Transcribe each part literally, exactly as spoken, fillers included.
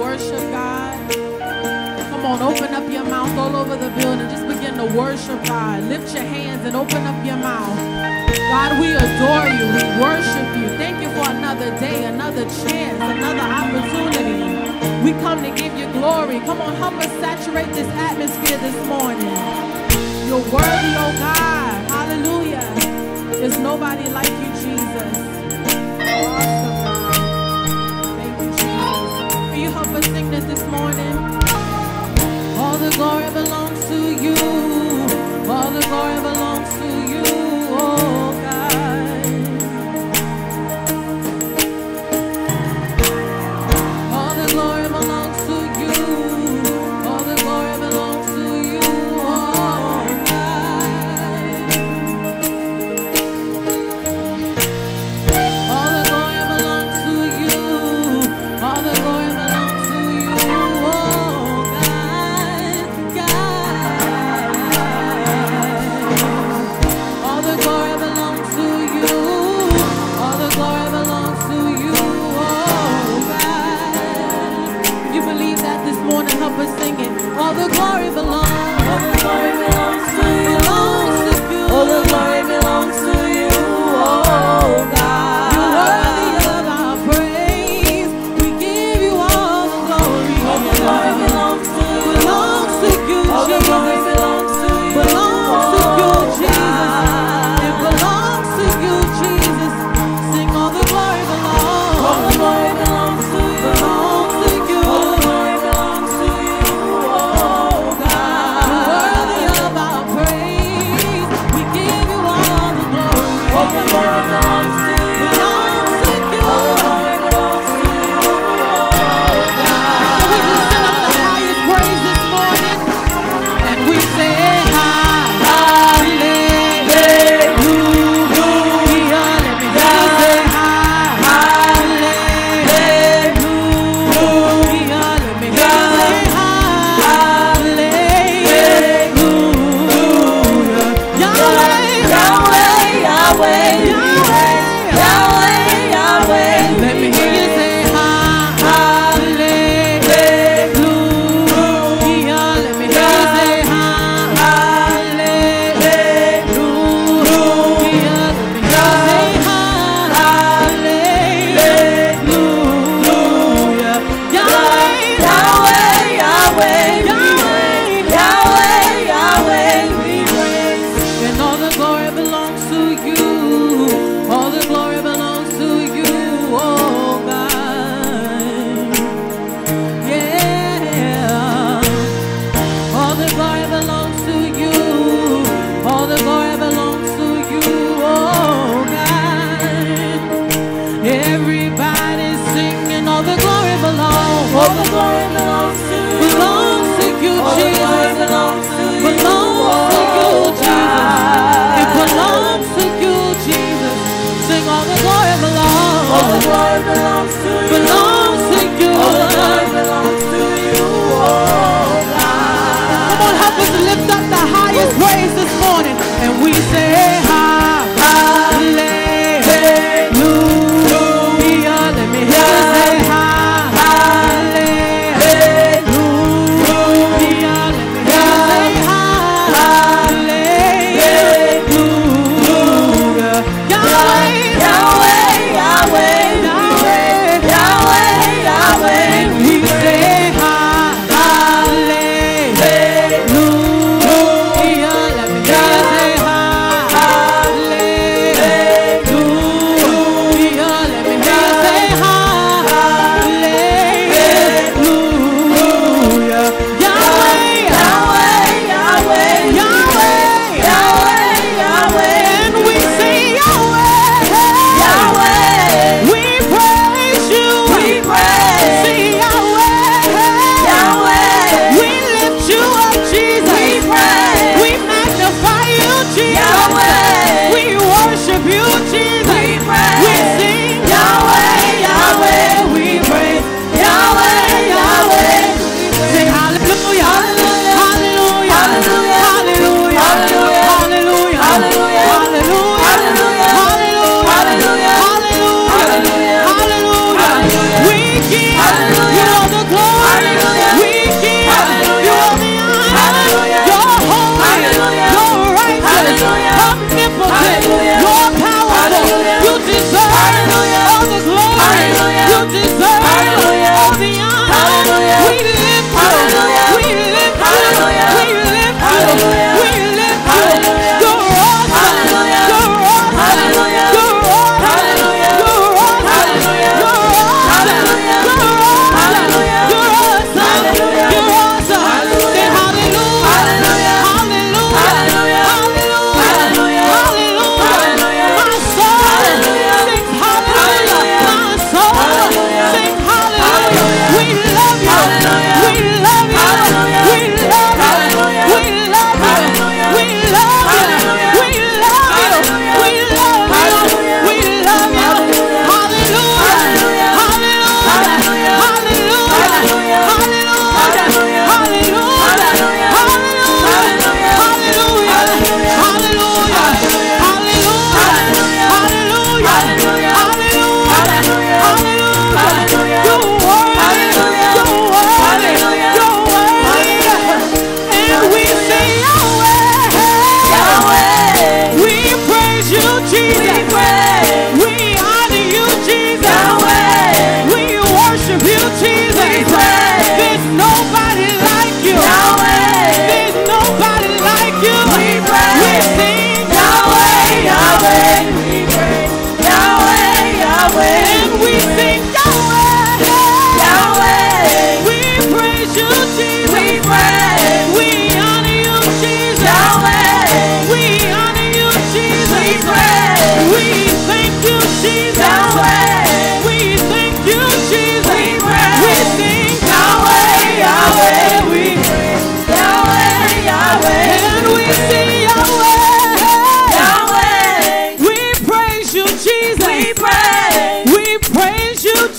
worship God? Come on, open up your mouth all over the building. Just begin to worship God. Lift your hands and open up your mouth. God, we adore you. We worship you. Thank you for another day, another chance, another opportunity. We come to give you glory. Come on, help us saturate this atmosphere this morning. You're worthy, oh God. Hallelujah. There's nobody like you, Jesus. Awesome, God. Thank you, Jesus. Will you help us sing this this morning? All the glory belongs to you. All the glory belongs to you, oh God. All the glory belongs to you. All the glory belongs to you, oh God.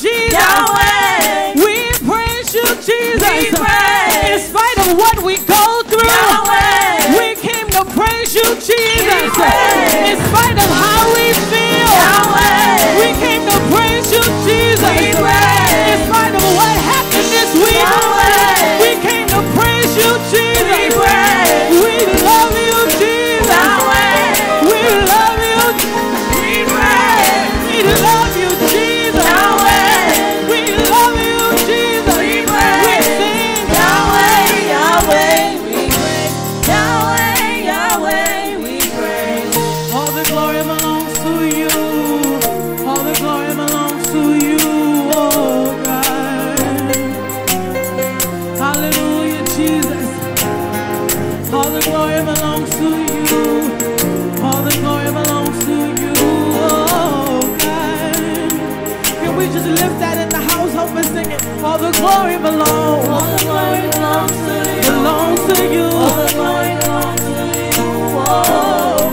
Jesus. Yahweh. We praise you, Jesus. We praise. In spite of what we go through, Yahweh. we came to praise you, Jesus. We praise. In spite of how we feel, Yahweh. we came to praise you, Jesus. We praise. In spite of what happened this week, Yahweh. we came to praise you, Jesus. We praise. We love you, Jesus. Yahweh. We love you. We praise. We love you, Jesus. Yahweh. We love you, Jesus. We praise. We sing Yahweh, Yahweh, we praise. Yahweh, Yahweh, we praise. all the glory belongs to you. All the glory belongs to you, oh God. Hallelujah, Jesus. All the glory belongs to you. All the glory belongs to you, oh God. Can we just lift that in the house? Help us sing it. All the glory belongs. All the glory belongs to you. Belongs to you. All the glory belongs to you, oh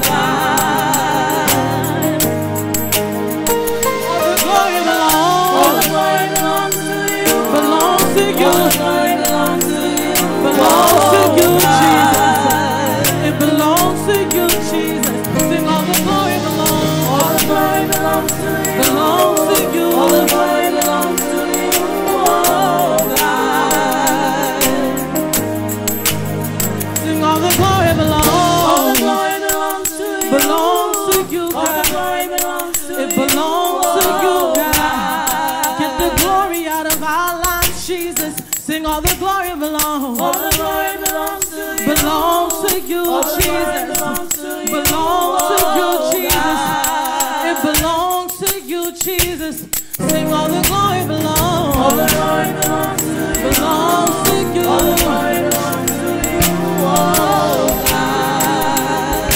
God. All the glory belongs. All the glory belongs to you. Belongs to you. All the glory belongs to you. Belongs to you, oh Jesus. God. It belongs to you, Jesus. Sing all the glory belongs. All the glory belongs to you. Belongs to you. All the glory belongs to you, oh God. Sing all the glory All the belongs. glory belongs to you. Belongs to you, All the God. glory belongs to It you. belongs to you, oh God. Get the glory out of our lives, Jesus. Sing all the glory belongs. All the glory belongs to you. Belongs to you, All the glory Jesus. belongs to you. Belongs to you, oh Jesus. God. It belongs to you, Jesus. Sing all the glory belongs. All the glory belongs to you. Belongs to you. All the glory belongs to you, oh God.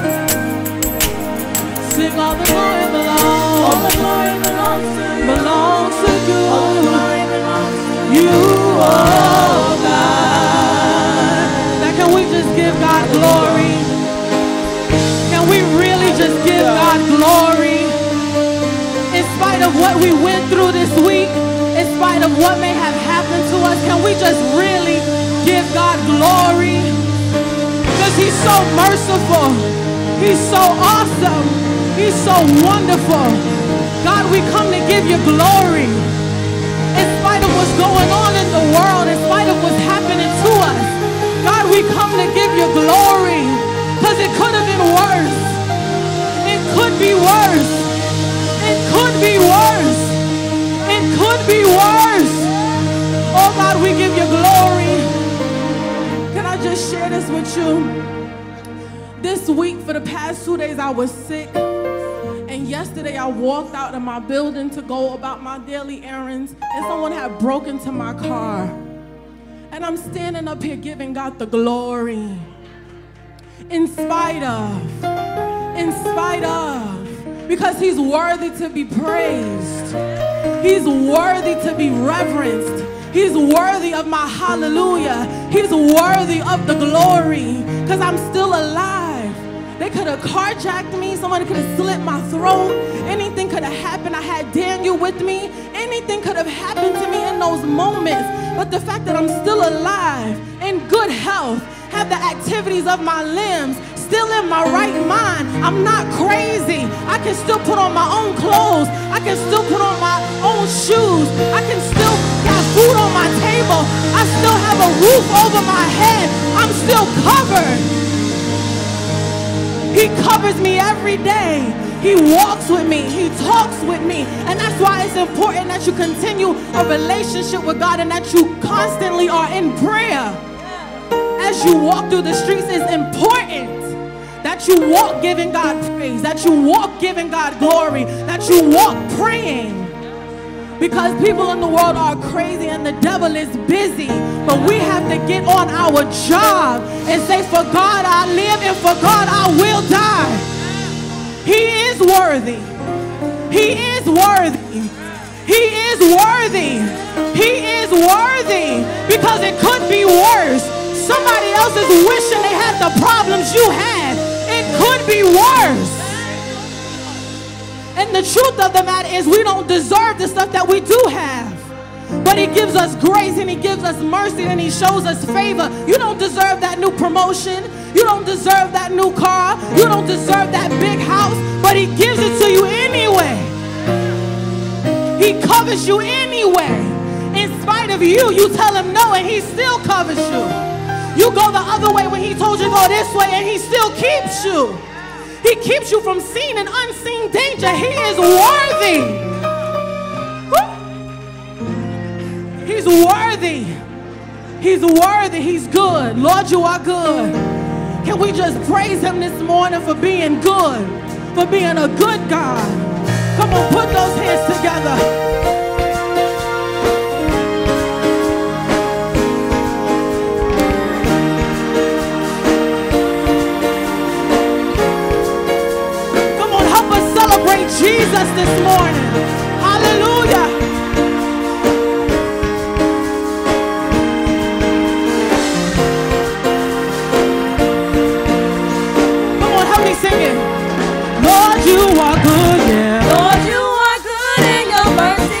Sing all the glory All belongs. the glory belongs to you. Belongs to you. All the glory belongs to You, oh God. Now can we just give God glory? Can we really just give God glory? In spite of what we went through this week, in spite of what may have happened to us, can we just really give God glory? Because he's so merciful. He's so awesome. He's so wonderful. God, we come to give you glory. In spite of what's going on in the world, in spite of what's happening to us, God, we come to give you glory. Because it could have been worse. It could be worse. It could be worse. It could be worse. Oh God, we give you glory. Can I just share this with you? This week, for the past two days, I was sick. And yesterday, I walked out of my building to go about my daily errands, and someone had broken into my car. And I'm standing up here giving God the glory. In spite of, in spite of, because he's worthy to be praised. He's worthy to be reverenced. He's worthy of my hallelujah. He's worthy of the glory, because I'm still alive. They could have carjacked me. Somebody could have slit my throat. Anything could have happened. I had Daniel with me. Anything could have happened to me in those moments. But the fact that I'm still alive, in good health, have the activities of my limbs, still in my right mind. I'm not crazy. I can still put on my own clothes. I can still put on my own shoes. I can still have food on my table. I still have a roof over my head. I'm still covered. He covers me every day. He walks with me. He talks with me. And that's why it's important that you continue a relationship with God and that you constantly are in prayer. As you walk through the streets, it's important that you walk giving God praise, that you walk giving God glory, that you walk praying. Because people in the world are crazy and the devil is busy. But we have to get on our job and say, for God I live and for God I will die. He is worthy. He is worthy. He is worthy. He is worthy. Because it could be worse. Somebody else is wishing they had the problems you had. It could be worse. And the truth of the matter is we don't deserve the stuff that we do have. But he gives us grace and he gives us mercy and he shows us favor. You don't deserve that new promotion. You don't deserve that new car. You don't deserve that big house. But he gives it to you anyway. He covers you anyway. In spite of you, you tell him no and he still covers you. You go the other way when he told you to go this way and he still keeps you. He keeps you from seen and unseen danger. He is worthy. He's worthy. He's worthy. He's good. Lord, you are good. Can we just praise him this morning for being good, for being a good God? Come on, put those hands together. Jesus this morning. Hallelujah. Come on, help me sing it. Lord, you are good, yeah. Lord, you are good and your mercy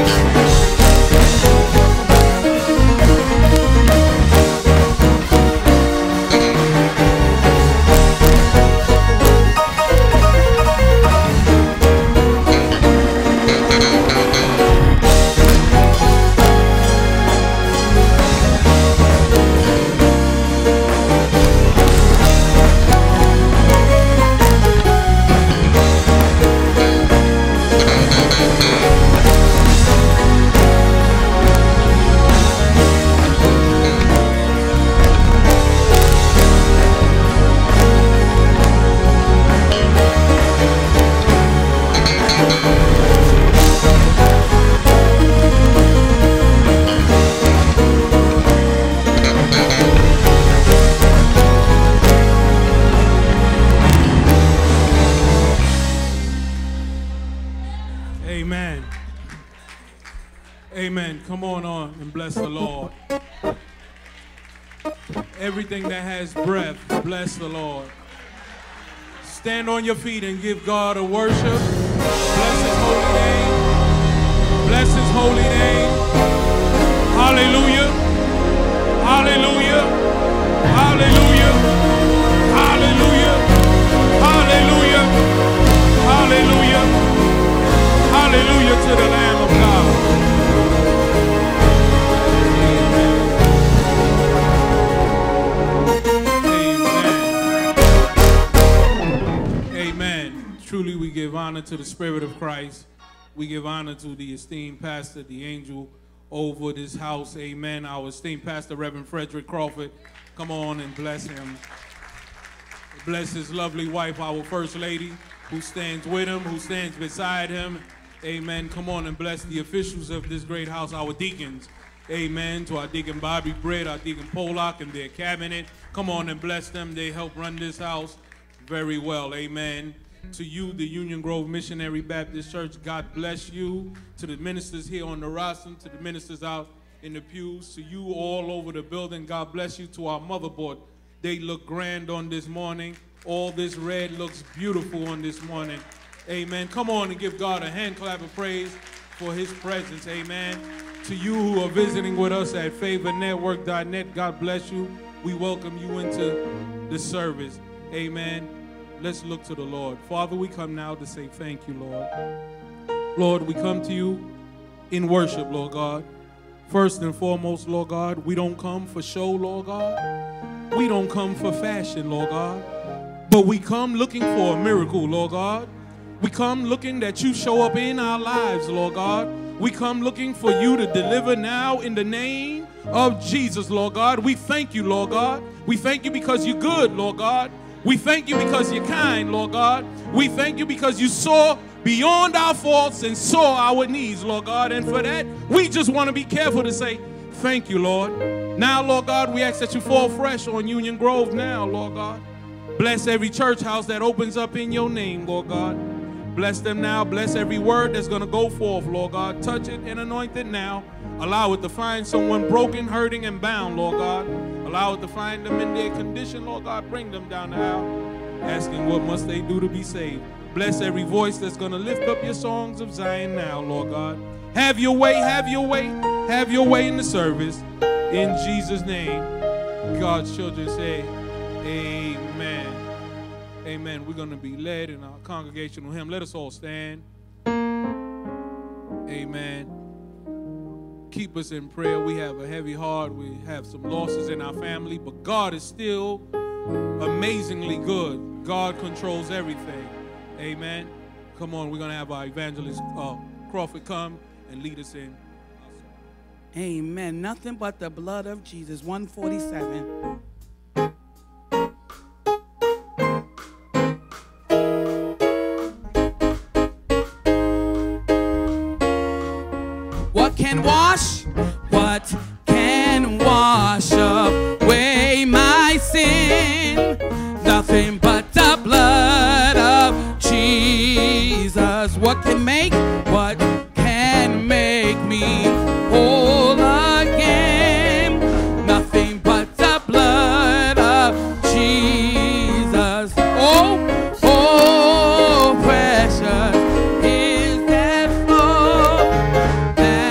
Amen. Amen. Come on on and bless the Lord. Everything that has breath, bless the Lord. Stand on your feet and give God a worship. Bless his holy name. Bless his holy name. Hallelujah. Hallelujah. Hallelujah. Hallelujah. Hallelujah. Hallelujah. Hallelujah to the Lamb of God. Amen. Amen. Truly we give honor to the Spirit of Christ. We give honor to the esteemed pastor, the angel over this house. Amen. Our esteemed pastor, Reverend Frederick Crawford. Come on and bless him. Bless his lovely wife, our First Lady, who stands with him, who stands beside him. Amen. Come on and bless the officials of this great house, our deacons. Amen. To our deacon Bobby Britt, our deacon Pollock, and their cabinet. Come on and bless them. They help run this house very well. Amen. To you, the Union Grove Missionary Baptist Church, God bless you. To the ministers here on the rostrum, to the ministers out in the pews, to you all over the building, God bless you. To our motherboard, they look grand on this morning. All this red looks beautiful on this morning. Amen. Come on and give God a hand clap of praise for his presence. Amen. To you who are visiting with us at favor network dot net, God bless you. We welcome you into the service. Amen. Let's look to the Lord. Father, we come now to say thank you, Lord. Lord, we come to you in worship, Lord God. First and foremost, Lord God, we don't come for show, Lord God. We don't come for fashion, Lord God. But we come looking for a miracle, Lord God. We come looking that you show up in our lives, Lord God. We come looking for you to deliver now in the name of Jesus, Lord God. We thank you, Lord God. We thank you because you're good, Lord God. We thank you because you're kind, Lord God. We thank you because you saw beyond our faults and saw our needs, Lord God. And for that, we just want to be careful to say, thank you, Lord. Now, Lord God, we ask that you fall fresh on Union Grove now, Lord God. Bless every church house that opens up in your name, Lord God. Bless them now. Bless every word that's going to go forth, Lord God. Touch it and anoint it now. Allow it to find someone broken, hurting, and bound, Lord God. Allow it to find them in their condition, Lord God. Bring them down the aisle, asking what must they do to be saved. Bless every voice that's going to lift up your songs of Zion now, Lord God. Have your way, have your way, have your way in the service. In Jesus' name, God's children say, amen. Amen. We're going to be led in our congregational hymn. Let us all stand. Amen. Keep us in prayer. We have a heavy heart. We have some losses in our family, but God is still amazingly good. God controls everything. Amen. Come on, we're going to have our evangelist uh, Crawford come and lead us in. Amen. Nothing but the blood of Jesus. one forty-seven. What can wash? What can wash away my sin? Nothing but the blood of Jesus. What can make? What can make me whole again? Nothing but the blood of Jesus. Oh, oh, precious is that flow that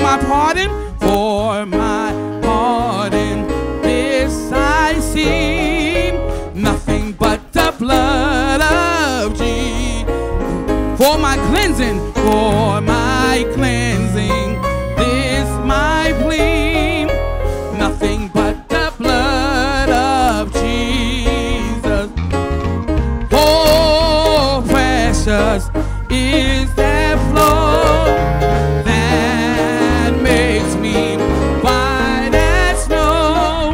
my pardon, for my pardon. This I see, nothing but the blood of Jesus. For my cleansing, for my cleansing, this my plea, nothing but the blood of Jesus. Oh, precious is that flow that makes me white as snow.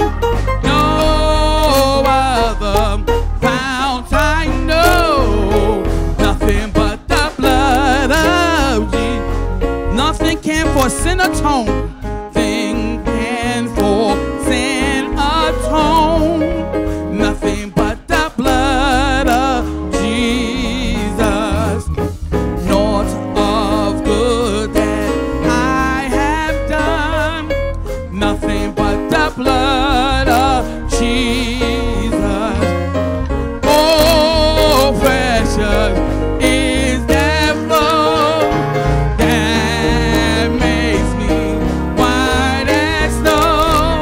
No other fount I know, nothing but the blood of Jesus. Nothing can for sin atone, thing can for sin atone, nothing but the blood of Jesus. Naught of good that I have done, nothing but the blood of Jesus. Oh, precious is that flow that makes me white as snow.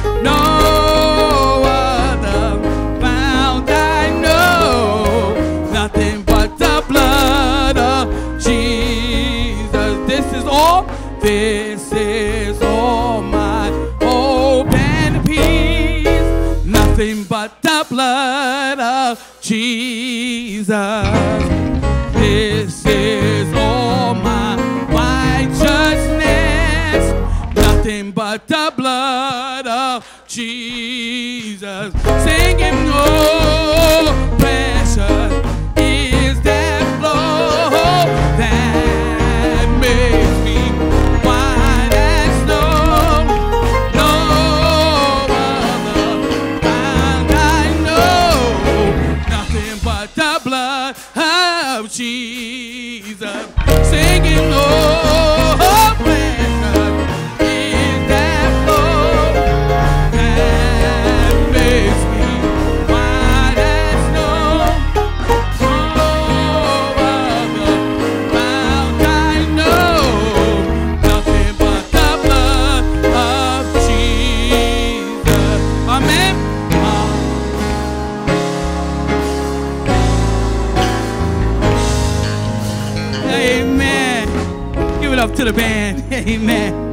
No other fount I know, nothing but the blood of Jesus. This is all, this is all my hope and peace, nothing but the blood of Jesus. This is all my righteousness, nothing but the blood of Jesus. Singing, oh, precious is that flow that makes me white as snow. No other fount I know, nothing but the blood of Jesus. Singing, oh, precious is that flow that makes me white as snow. No other fount I know, nothing but the blood of Jesus. Amen. Amen. Give it up to the band. Amen.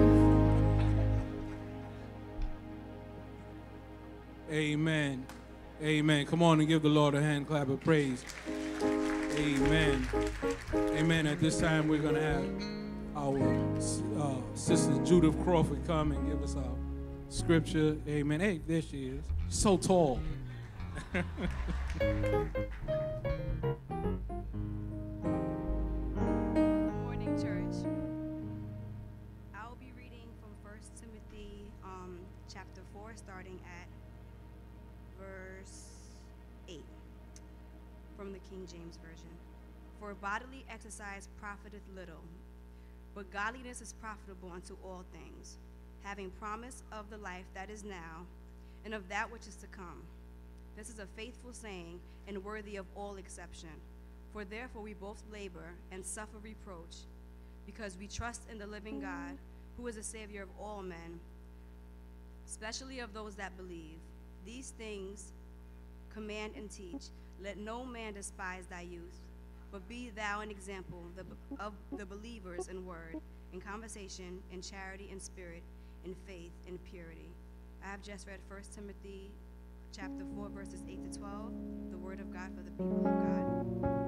Amen. Amen. Come on and give the Lord a hand clap of praise. Amen. Amen. At this time, we're going to have our uh, sister Judith Crawford come and give us our scripture. Amen. Hey, there she is. So tall. Morning, church. I'll be reading from First Timothy um, chapter four, starting at verse eight from the King James Version. For bodily exercise profiteth little, but godliness is profitable unto all things, having promise of the life that is now, and of that which is to come. This is a faithful saying, and worthy of all exception. For therefore we both labor and suffer reproach, because we trust in the living God, who is the Savior of all men, especially of those that believe. These things command and teach. Let no man despise thy youth, but be thou an example of the, of the believers in word, in conversation, in charity, in spirit, in faith, in purity. I have just read First Timothy chapter four, verses eight to twelve, the word of God for the people of God.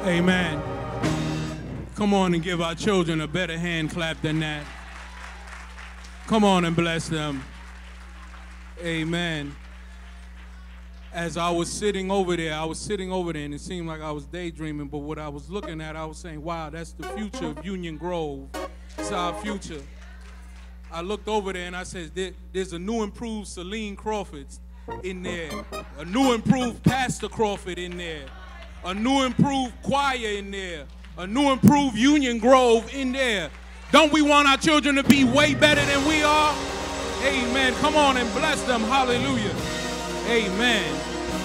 Amen. Come on and give our children a better hand clap than that. Come on and bless them. Amen. As I was sitting over there, I was sitting over there, and it seemed like I was daydreaming, but what I was looking at, I was saying, wow, that's the future of Union Grove. It's our future. I looked over there, and I said, there, there's a new improved Celine Crawford in there, a new improved Pastor Crawford in there, a new improved choir in there, a new improved Union Grove in there. Don't we want our children to be way better than we are? Amen. Come on and bless them. Hallelujah. Amen.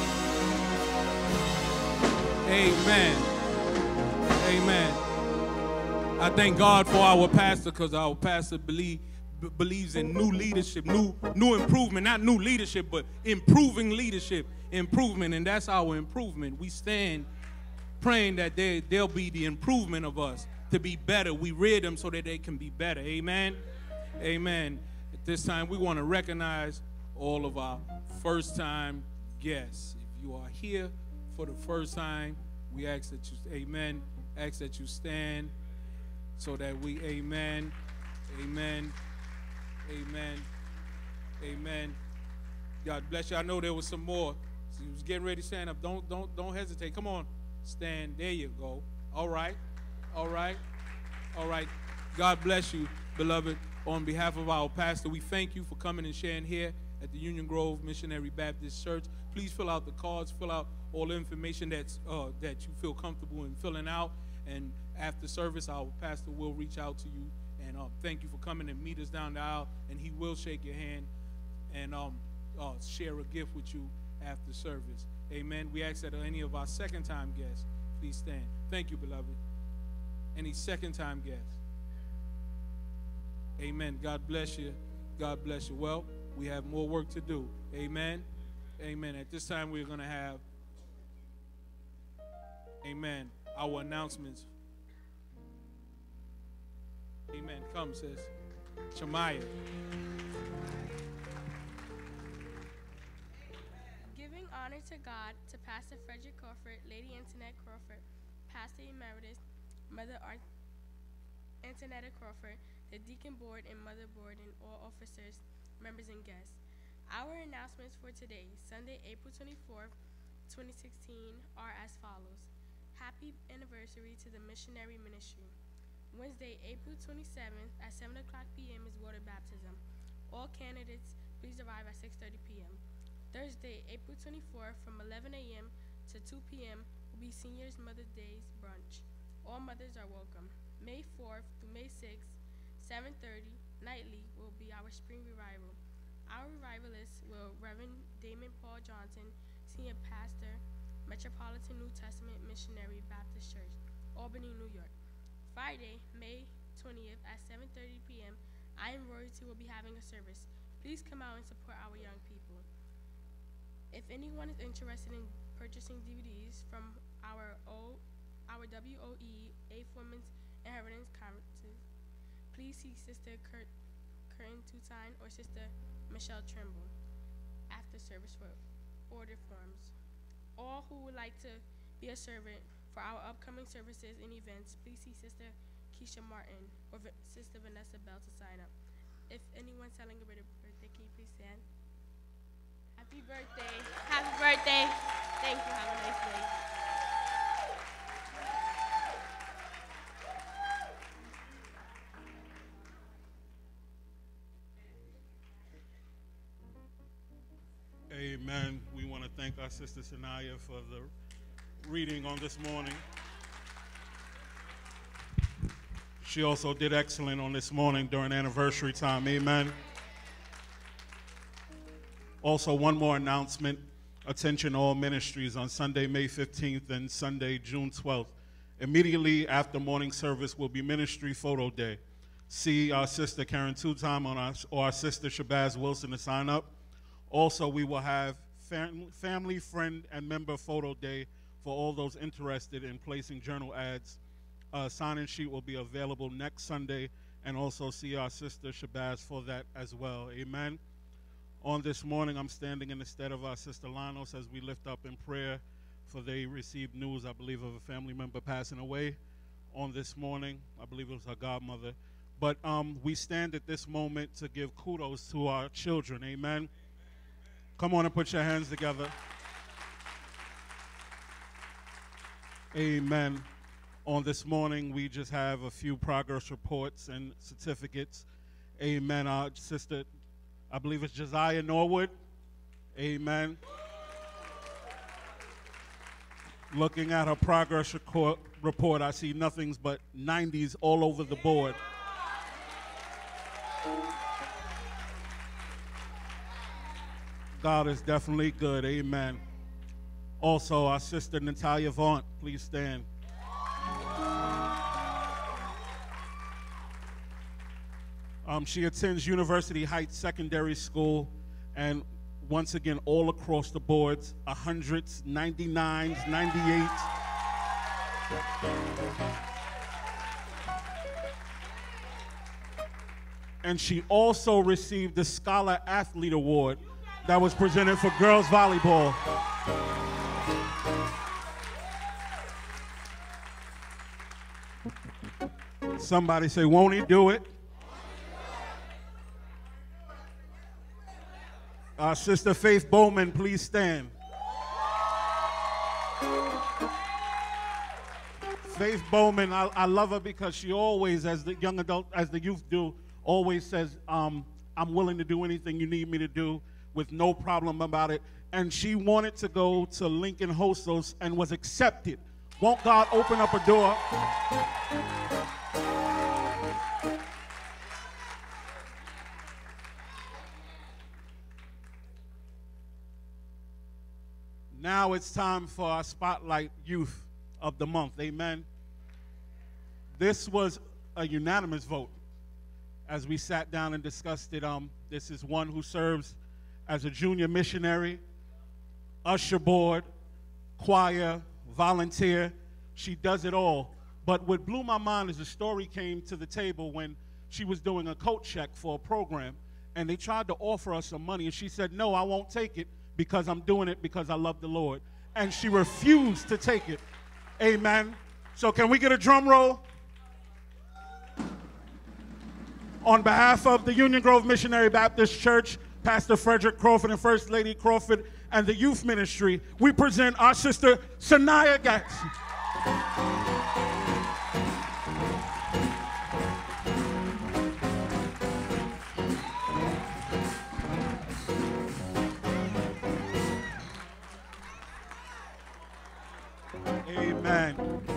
Amen. Amen. I thank God for our pastor, because our pastor believe, b- believes in new leadership, new, new improvement, not new leadership, but improving leadership, improvement, and that's our improvement. We stand praying that they, there'll be the improvement of us to be better. We rear them so that they can be better. Amen. Amen. At this time, we want to recognize all of our first-time guests. If you are here for the first time, we ask that you, amen, ask that you stand so that we, amen, amen, amen, amen. God bless you. I know there was some more. So you was getting ready to stand up. Don't, don't, don't hesitate. Come on, stand. There you go. All right, all right, all right. God bless you, beloved. On behalf of our pastor, we thank you for coming and sharing here at the Union Grove Missionary Baptist Church. Please fill out the cards, fill out all the information that's, uh, that you feel comfortable in filling out. And after service, our pastor will reach out to you. And um, thank you for coming and meet us down the aisle. And he will shake your hand and um, uh, share a gift with you after service. Amen. We ask that any of our second-time guests, please stand. Thank you, beloved. Any second-time guests? Amen. God bless you. God bless you. Well, we have more work to do. Amen. Amen. At this time, we're going to have, amen, our announcements. Amen. Come, sis. Shamaya. Giving honor to God, to Pastor Frederick Crawford, Lady Antoinette Crawford, Pastor Emeritus, Mother Ar- Antoinetta Crawford, the Deacon Board and Mother Board, and all officers, members, and guests. Our announcements for today, Sunday, April twenty-fourth, twenty sixteen, are as follows. Happy anniversary to the missionary ministry. Wednesday, April twenty-seventh, at seven o'clock p m is water baptism. All candidates, please arrive at six thirty p m Thursday, April twenty-fourth, from eleven a m to two p m will be Seniors Mother's Day's brunch. All mothers are welcome. May fourth through May sixth, seven thirty nightly will be our spring revival. Our revivalists will Reverend Damon Paul Johnson, Senior Pastor, Metropolitan New Testament Missionary Baptist Church, Albany, New York. Friday, May twentieth at seven thirty p m I Am Royalty will be having a service. Please come out and support our young people. If anyone is interested in purchasing D V Ds from our O, our W O E A Women's Inheritance Conferences, please see Sister Kurt, Curtin Tuton or Sister Michelle Trimble after service for order forms. All who would like to be a servant for our upcoming services and events, please see Sister Keisha Martin or v Sister Vanessa Bell to sign up. If anyone's celebrating a birthday, can you please stand? Happy birthday. Happy birthday. Thank you. Have a nice day. Amen. We want to thank our sister Sanaya for the reading on this morning. She also did excellent on this morning during anniversary time. Amen. Also, one more announcement. Attention all ministries on Sunday, May fifteenth and Sunday, June twelfth. Immediately after morning service will be Ministry Photo Day. See our sister Karen Tutom on our, or our sister Shabazz Wilson to sign up. Also, we will have fam family, friend, and member photo day for all those interested in placing journal ads. Uh, sign-in sheet will be available next Sunday, and also see our sister Shabazz for that as well. Amen. On this morning, I'm standing in the stead of our sister Lanos as we lift up in prayer for they received news, I believe, of a family member passing away on this morning. I believe it was her godmother. But um, we stand at this moment to give kudos to our children. Amen. Come on and put your hands together. Amen. On this morning, we just have a few progress reports and certificates. Amen. Our sister, I believe it's Josiah Norwood. Amen. Looking at her progress report, report, I see nothing but nineties all over the board. God is definitely good. Amen. Also, our sister Natalia Vaughn, please stand. Um, she attends University Heights Secondary School, and once again, all across the boards, hundreds, ninety-nines, ninety-eights. And she also received the Scholar Athlete Award that was presented for girls volleyball. Somebody say, won't he do it? Our sister Faith Bowman, please stand. Faith Bowman, I, I love her because she always, as the young adult, as the youth do, always says, um, I'm willing to do anything you need me to do with no problem about it. And she wanted to go to Lincoln Hostos and was accepted. Won't God open up a door? Now it's time for our Spotlight Youth of the Month. Amen. This was a unanimous vote as we sat down and discussed it. Um, this is one who serves as a junior missionary, usher board, choir, volunteer. She does it all. But what blew my mind is a story came to the table when she was doing a coat check for a program, and they tried to offer us some money, and she said, no, I won't take it because I'm doing it because I love the Lord. And she refused to take it. Amen. So can we get a drum roll? On behalf of the Union Grove Missionary Baptist Church, Pastor Frederick Crawford and First Lady Crawford, and the youth ministry, we present our sister, Sanaya Gatson. Amen.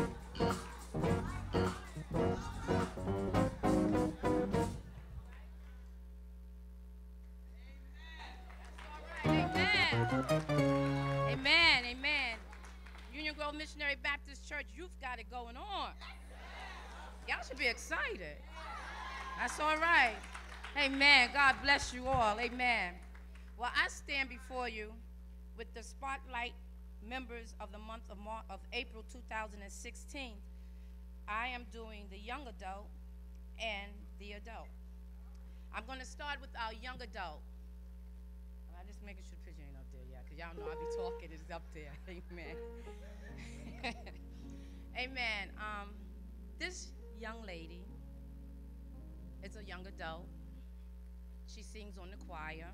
Amen, amen. Union Grove Missionary Baptist Church, you've got it going on. Y'all should be excited. That's all right. Amen. God bless you all. Amen. Well, I stand before you with the Spotlight members of the month of, Mar of April two thousand sixteen. I am doing the young adult and the adult. I'm going to start with our young adult. I just making sure the picture ain't up there yet, because y'all know I be talking. It's up there. Amen. Amen. Um, this young lady is a young adult. She sings on the choir.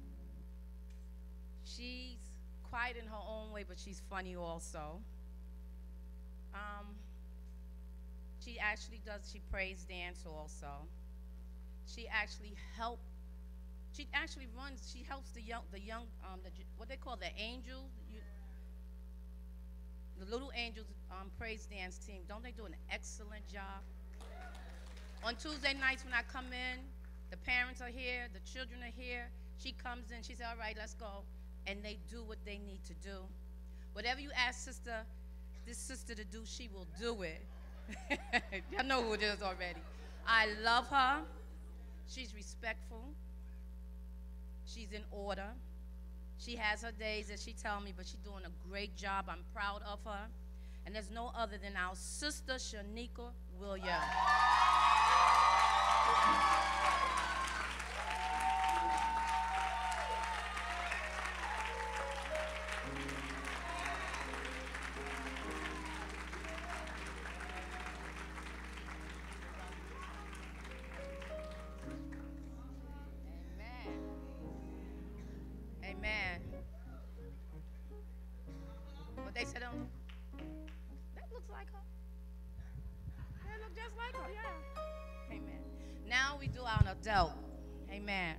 She's quiet in her own way, but she's funny also. Um, she actually does, she praise dance also. She actually help, she actually runs, she helps the young, the young, um, the, what they call the angels, you, the Little Angels um, praise dance team. Don't they do an excellent job? On Tuesday nights when I come in, the parents are here, the children are here. She comes in, she said, all right, let's go. And they do what they need to do. Whatever you ask sister, this sister to do, she will do it. Y'all know who it is already. I love her. She's respectful. She's in order. She has her days that she tell me, but she's doing a great job. I'm proud of her. And there's no other than our sister, Shanika Williams. Amen. But they said, um, that looks like her. That look just like her, yeah. Amen. Now we do our adult. Amen.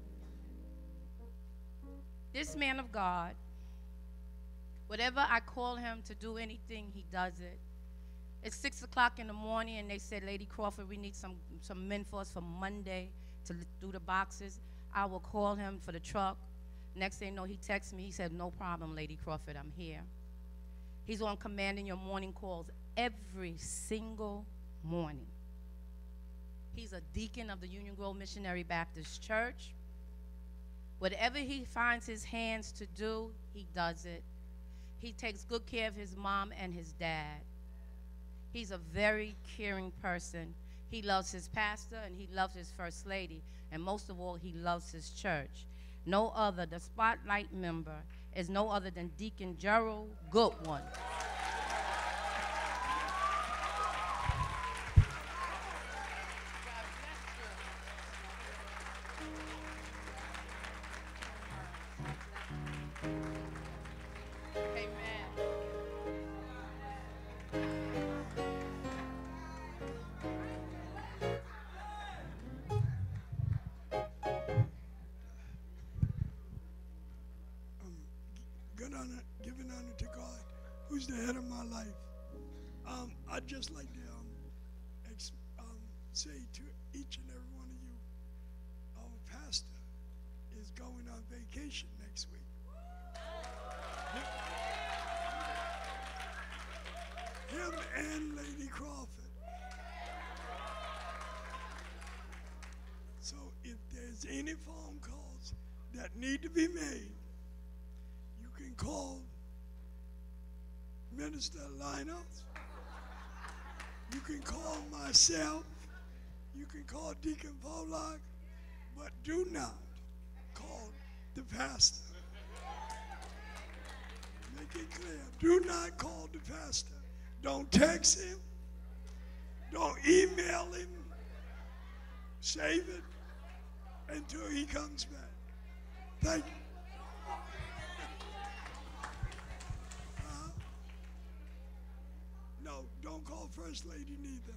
This man of God, whatever I call him to do anything, he does it. It's six o'clock in the morning, and they said, Lady Crawford, we need some, some men for us for Monday to do the boxes. I will call him for the truck. Next thing you know, he texts me. He said, no problem, Lady Crawford, I'm here. He's on command in your morning calls every single morning. He's a deacon of the Union Grove Missionary Baptist Church. Whatever he finds his hands to do, he does it. He takes good care of his mom and his dad. He's a very caring person. He loves his pastor, and he loves his first lady. And most of all, he loves his church. No other, the Spotlight member, is no other than Deacon Gerald Goodwin. Giving honor to God, who's the head of my life. Um, I'd just like to um, ex um, say to each and every one of you, our pastor is going on vacation next week. Him and Lady Crawford. So if there's any phone calls that need to be made, you can call Minister Linus. You can call myself. You can call Deacon Pollock, but do not call the pastor. Make it clear. Do not call the pastor. Don't text him. Don't email him. Save it until he comes back. Thank you. No, don't call First Lady neither.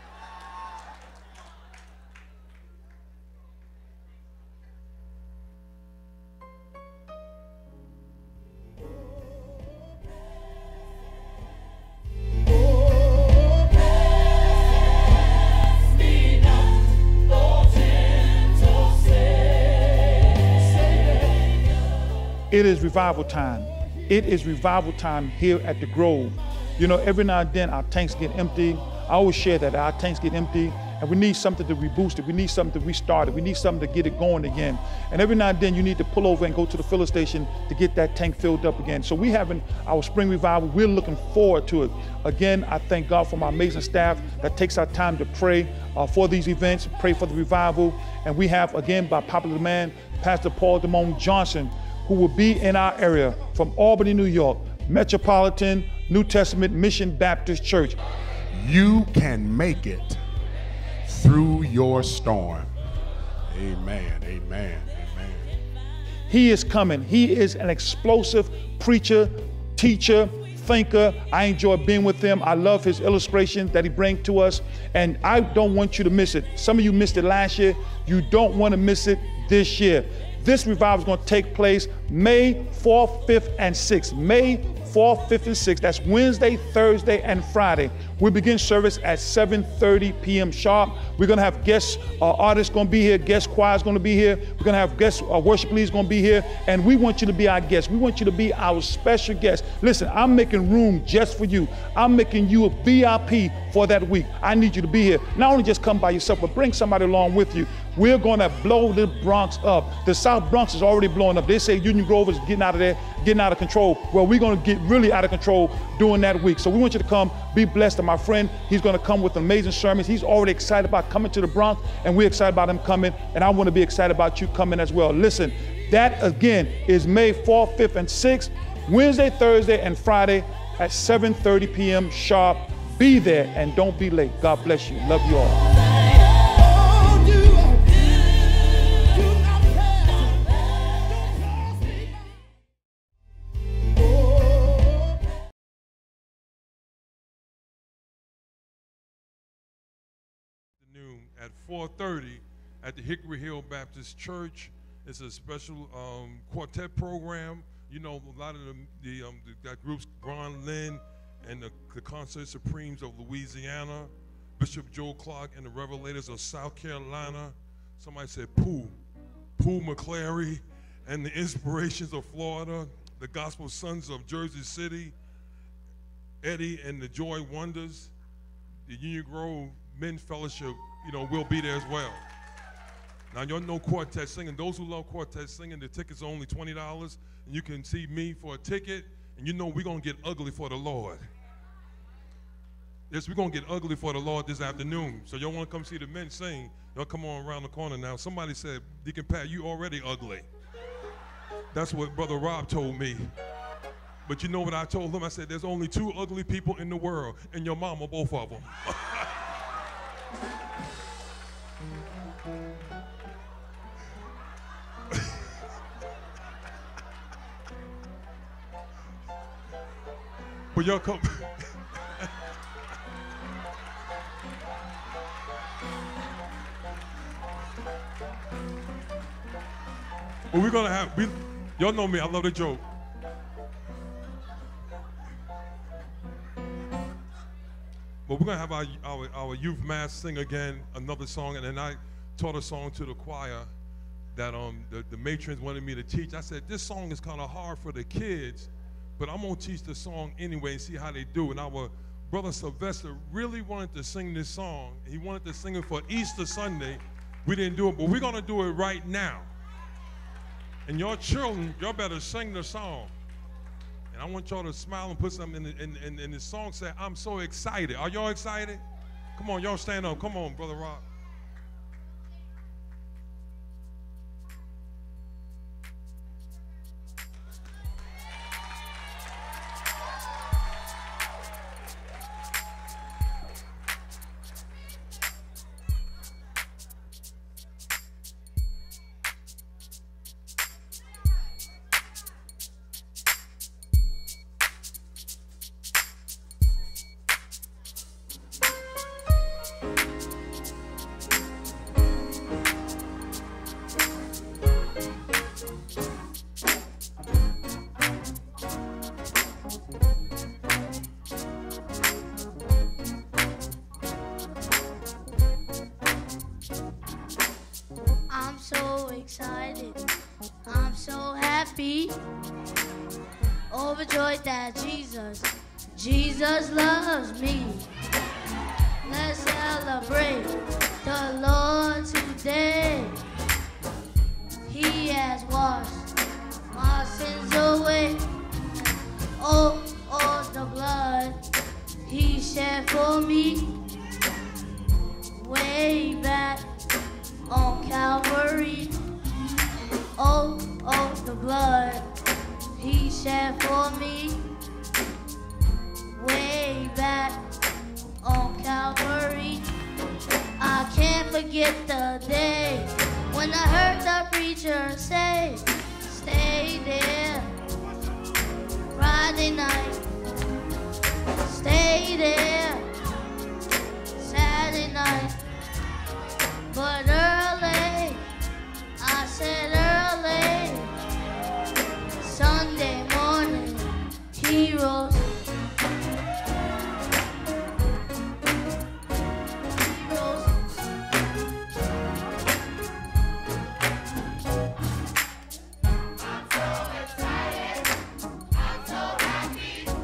It is revival time. It is revival time here at the Grove. You know, every now and then our tanks get empty. I always share that our tanks get empty, and we need something to reboost it. We need something to restart it. We need something to get it going again. And every now and then you need to pull over and go to the filling station to get that tank filled up again. So we having our spring revival. We're looking forward to it. Again, I thank God for my amazing staff that takes our time to pray uh, for these events, pray for the revival. And we have, again, by popular demand, Pastor Paul Damone Johnson, who will be in our area from Albany, New York, Metropolitan New Testament Mission Baptist Church. You can make it through your storm. Amen, amen, amen. He is coming. He is an explosive preacher, teacher, thinker. I enjoy being with him. I love his illustrations that he brings to us, and I don't want you to miss it. Some of you missed it last year. You don't want to miss it this year. This revival is going to take place May fourth, fifth, and sixth. May fourth, fifth, and sixth. That's Wednesday, Thursday, and Friday. We begin service at seven thirty p m sharp. We're going to have guest uh, artists going to be here. Guest choirs going to be here. We're going to have guest uh, worship leaders going to be here. And we want you to be our guests. We want you to be our special guest. Listen, I'm making room just for you. I'm making you a V I P for that week. I need you to be here. Not only just come by yourself, but bring somebody along with you. We're going to blow the Bronx up. The South Bronx is already blowing up. They say Union Grove is getting out of there, getting out of control. Well, we're going to get really out of control during that week. So we want you to come, be blessed. And my friend, he's going to come with amazing sermons. He's already excited about coming to the Bronx, and we're excited about him coming. And I want to be excited about you coming as well. Listen, that again is May fourth, fifth, and sixth, Wednesday, Thursday, and Friday at seven thirty p m sharp. Be there and don't be late. God bless you. Love you all. at four thirty at the Hickory Hill Baptist Church. It's a special um, quartet program. You know, a lot of the, the, um, the got groups, Ron Lynn and the, the Concert Supremes of Louisiana, Bishop Joe Clark and the Revelators of South Carolina. Somebody said Pooh, Pooh McClary, and the Inspirations of Florida, the Gospel Sons of Jersey City, Eddie and the Joy Wonders, the Union Grove Men's Fellowship, you know, will be there as well. Now, y'all know quartet singing. Those who love quartet singing, the tickets are only twenty dollars, and you can see me for a ticket, and you know we're going to get ugly for the Lord. Yes, we're going to get ugly for the Lord this afternoon. So y'all want to come see the men sing, y'all come on around the corner now. Somebody said, Deacon Pat, you already ugly. That's what Brother Rob told me. But you know what I told him? I said, there's only two ugly people in the world, and your mama, both of them. But y'all come. Well, we're gonna have, we, y'all know me, I love the joke. But we're gonna have our, our, our youth mass sing again another song, and then I taught a song to the choir that um, the, the matrons wanted me to teach. I said, this song is kind of hard for the kids, but I'm gonna teach the song anyway and see how they do. And our brother Sylvester really wanted to sing this song. He wanted to sing it for Easter Sunday. We didn't do it, but we're gonna do it right now. And your children, y'all better sing the song. And I want y'all to smile and put something in the, in, in, in the song, say, I'm so excited. Are y'all excited? Come on, y'all stand up. Come on, Brother Rob. Overjoyed that Jesus, Jesus loves me. Let's celebrate the Lord today. He has washed my sins away. Oh, oh, the blood He shed for me. Way back on Calvary. Oh, oh, the blood He shed for me, way back on Calvary. I can't forget the day when I heard the preacher say, stay there, Friday night, stay there, Saturday night, but early, I said early, Sunday morning, He rose. He rose. I'm so excited. I'm so happy.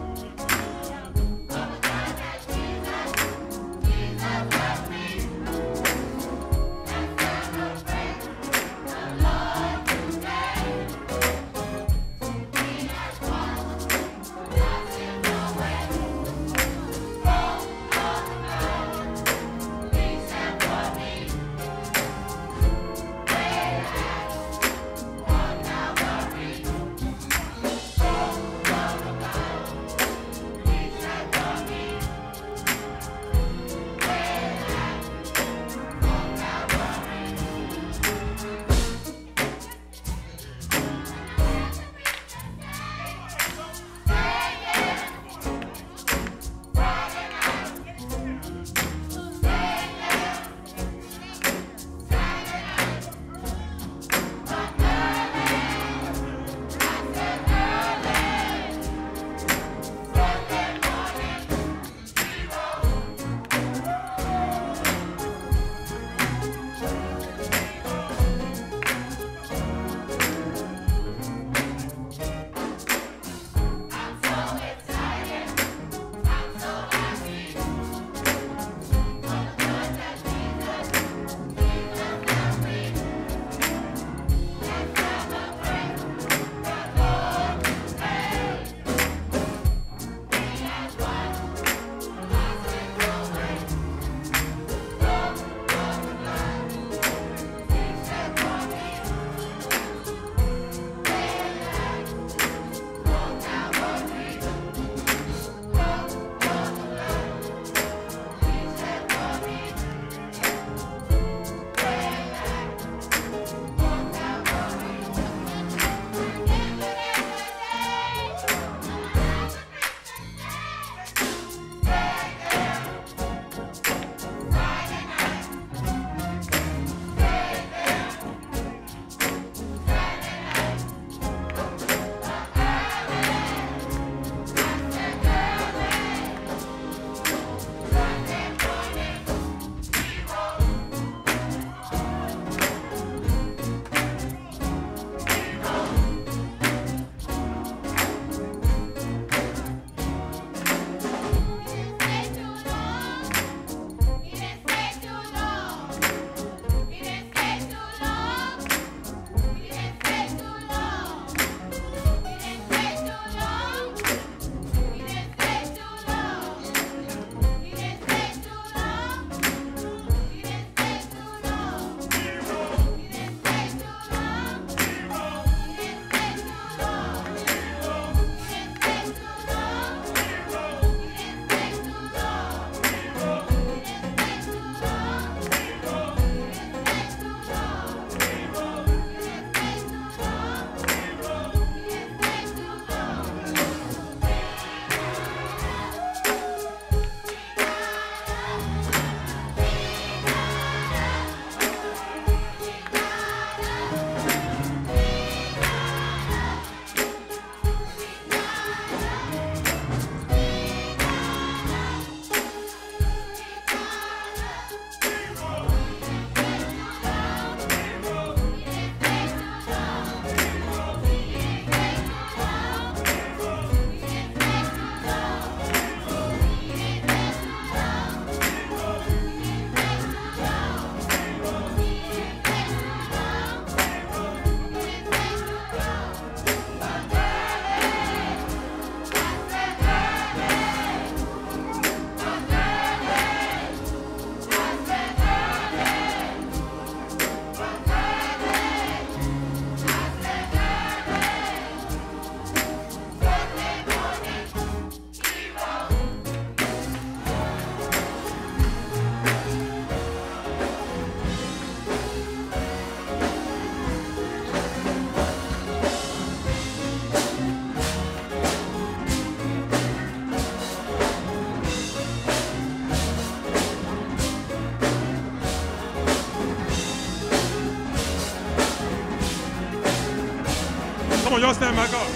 y'all stand back up.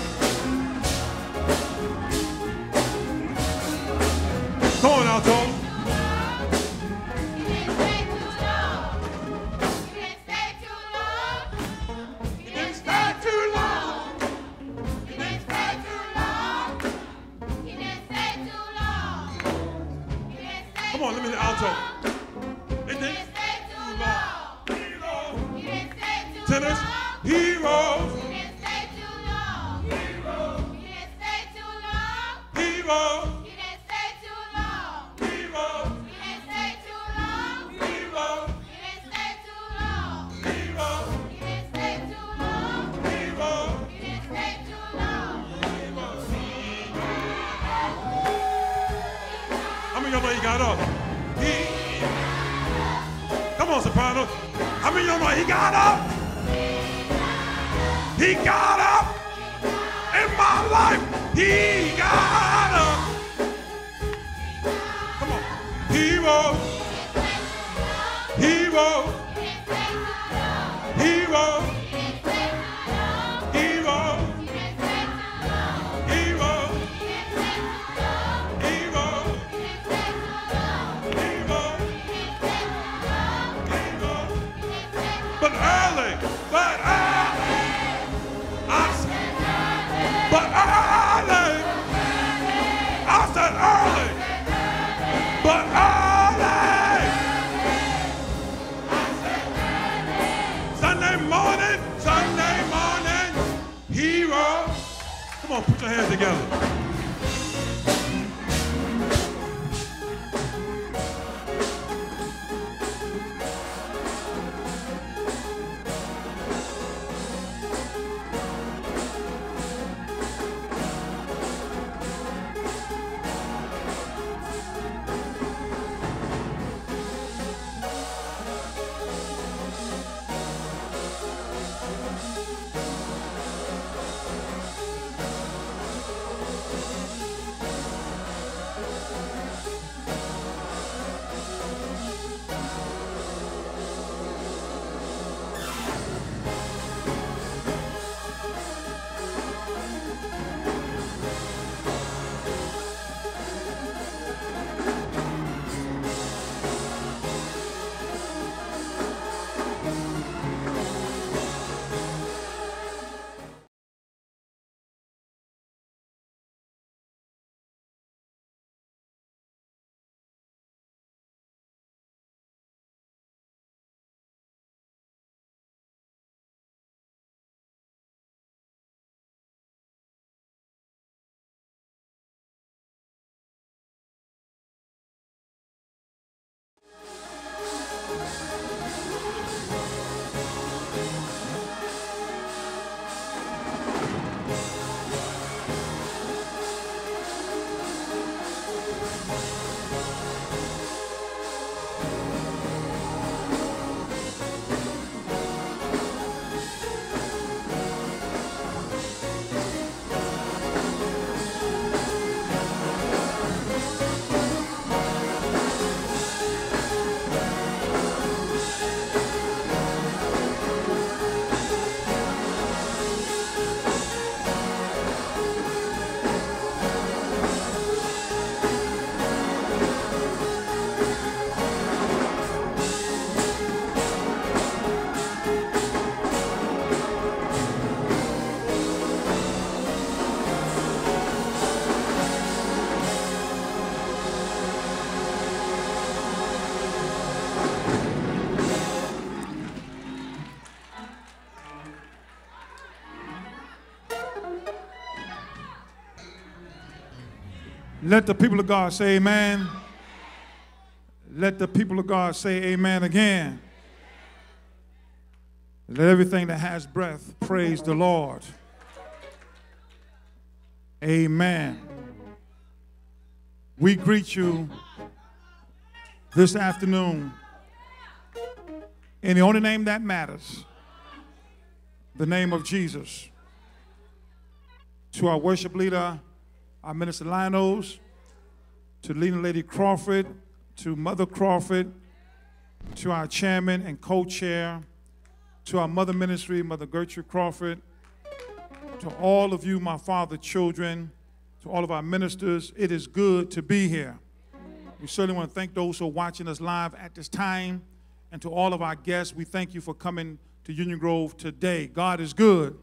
Come on, Alto. Come on, let me hear alto. It didn't stay too long. Heroes. Tenors. Heroes. It didn't stay too long. Heroes. It didn't stay too long. Heroes. It didn't stay too long. Heroes. It didn't stay too long. Heroes. It didn't stay too long. Heroes. It didn't stay too long. Heroes. It didn't stay too long. How many of y'all know he got up? He, come on, soprano. How many of y'all know he got up? He got up in my life. He got up. Come on. Hero. Hero. Hero. Hero. But early, but early, I said, but early, I said early, but early, Sunday morning, Sunday morning, hero. Come on, put your hands together. Let the people of God say amen. Let the people of God say amen again. Let everything that has breath praise the Lord. Amen. We greet you this afternoon in the only name that matters, the name of Jesus. To our worship leader, our Minister Lionels, to leading Lady Crawford, to Mother Crawford, to our chairman and co-chair, to our mother ministry, Mother Gertrude Crawford, To all of you, my father children, to all of our ministers, it is good to be here. We certainly want to thank those who are watching us live at this time. And to all of our guests, we thank you for coming to Union Grove today. God is good.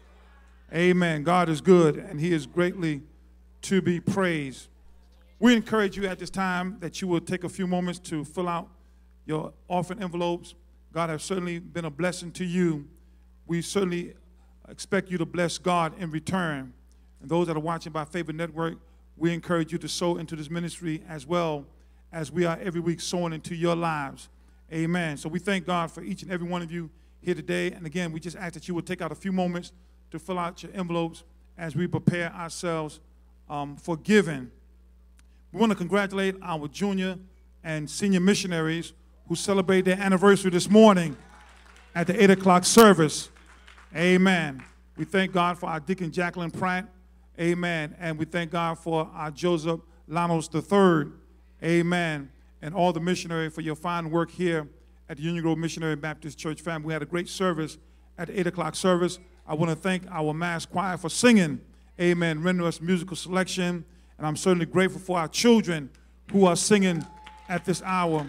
Amen. God is good, and he is greatly to be praised. We encourage you at this time that you will take a few moments to fill out your offering envelopes. God has certainly been a blessing to you. We certainly expect you to bless God in return. And those that are watching by Favor Network, we encourage you to sow into this ministry as well as we are every week sowing into your lives. Amen. So we thank God for each and every one of you here today. And again, we just ask that you would take out a few moments to fill out your envelopes as we prepare ourselves um, for giving. We want to congratulate our junior and senior missionaries who celebrate their anniversary this morning at the eight o'clock service. Amen. We thank God for our Deacon Jacqueline Pratt. Amen. And we thank God for our Joseph Lanos the third. Amen. And all the missionaries for your fine work here at the Union Grove Missionary Baptist Church family. We had a great service at the eight o'clock service. I want to thank our mass choir for singing. Amen. Rendering us musical selection. And I'm certainly grateful for our children who are singing at this hour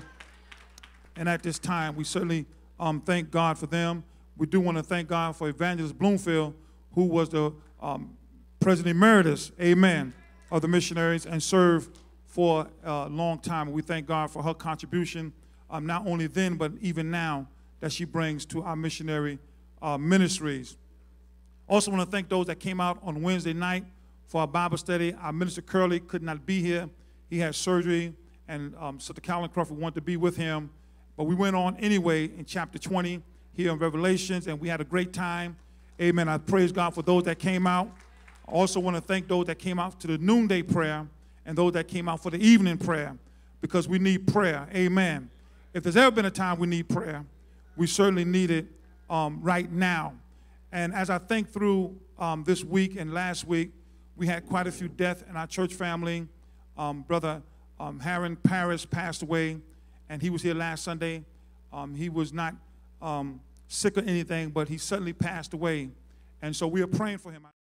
and at this time. We certainly um, thank God for them. We do want to thank God for Evangelist Bloomfield, who was the um, President Emeritus, amen, of the missionaries and served for a long time. We thank God for her contribution, um, not only then, but even now, that she brings to our missionary uh, ministries. Also want to thank those that came out on Wednesday night for our Bible study. Our Minister Curley could not be here. He had surgery, and um, Sister Carolyn Crawford wanted to be with him. But we went on anyway in chapter twenty here in Revelations, and we had a great time. Amen. I praise God for those that came out. I also want to thank those that came out to the noonday prayer and those that came out for the evening prayer, because we need prayer. Amen. If there's ever been a time we need prayer, we certainly need it um, right now. And as I think through um, this week and last week, we had quite a few deaths in our church family. Um, Brother um, Haran Paris passed away, and he was here last Sunday. Um, he was not um, sick or anything, but he suddenly passed away. And so we are praying for him.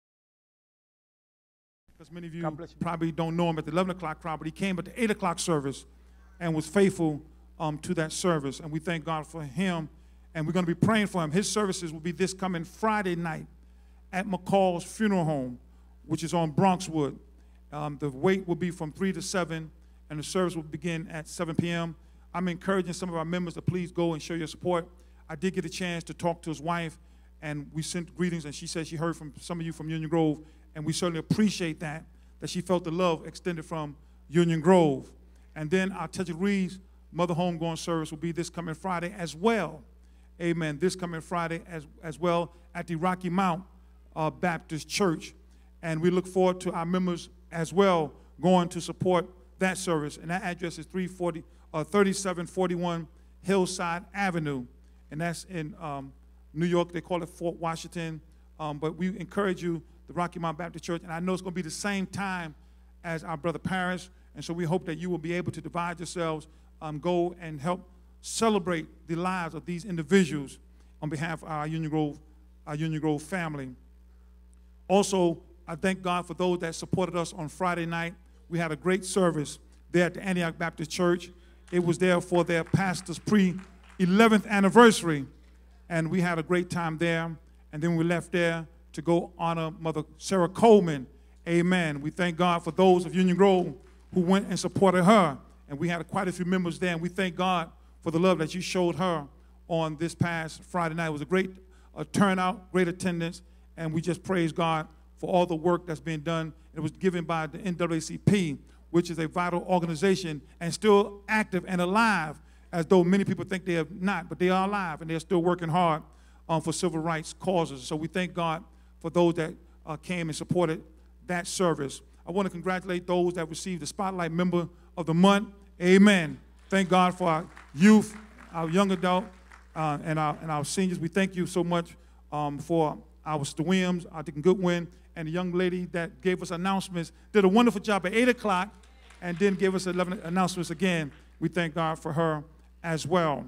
Because many of you probably don't know him at the eleven o'clock crowd, but he came at the eight o'clock service and was faithful um, to that service. And we thank God for him. And we're going to be praying for him. His services will be this coming Friday night at McCall's Funeral Home, which is on Bronxwood. Um, the wait will be from three to seven, and the service will begin at seven p m I'm encouraging some of our members to please go and show your support. I did get a chance to talk to his wife, and we sent greetings, and she said she heard from some of you from Union Grove, and we certainly appreciate that, that she felt the love extended from Union Grove. And then our Tedrick Reed's Mother Homegoing service will be this coming Friday as well. Amen. This coming Friday as, as well at the Rocky Mount uh, Baptist Church. And we look forward to our members as well going to support that service. And that address is three forty, uh, thirty-seven forty-one Hillside Avenue. And that's in um, New York. They call it Fort Washington. Um, but we encourage you, the Rocky Mount Baptist Church, and I know it's going to be the same time as our brother Paris. And so we hope that you will be able to divide yourselves, um, go and help celebrate the lives of these individuals on behalf of our Union Grove, our Union Grove family. Also, I thank God for those that supported us on Friday night. We had a great service there at the Antioch Baptist Church. It was there for their pastor's pre-eleventh anniversary, and we had a great time there. And then we left there to go honor Mother Sarah Coleman. Amen. We thank God for those of Union Grove who went and supported her, and we had quite a few members there, and we thank God for the love that you showed her on this past Friday night. It was a great uh, turnout, great attendance, and we just praise God for all the work that's being done. It was given by the N double A C P, which is a vital organization and still active and alive, as though many people think they are not, but they are alive, and they're still working hard um, for civil rights causes. So we thank God for those that uh, came and supported that service. I want to congratulate those that received the Spotlight Member of the Month. Amen. Thank God for our youth, our young adult, uh, and, our, and our seniors. We thank you so much um, for our Mister Williams, our Deacon Goodwin, and the young lady that gave us announcements, did a wonderful job at eight o'clock, and then gave us eleven announcements again. We thank God for her as well.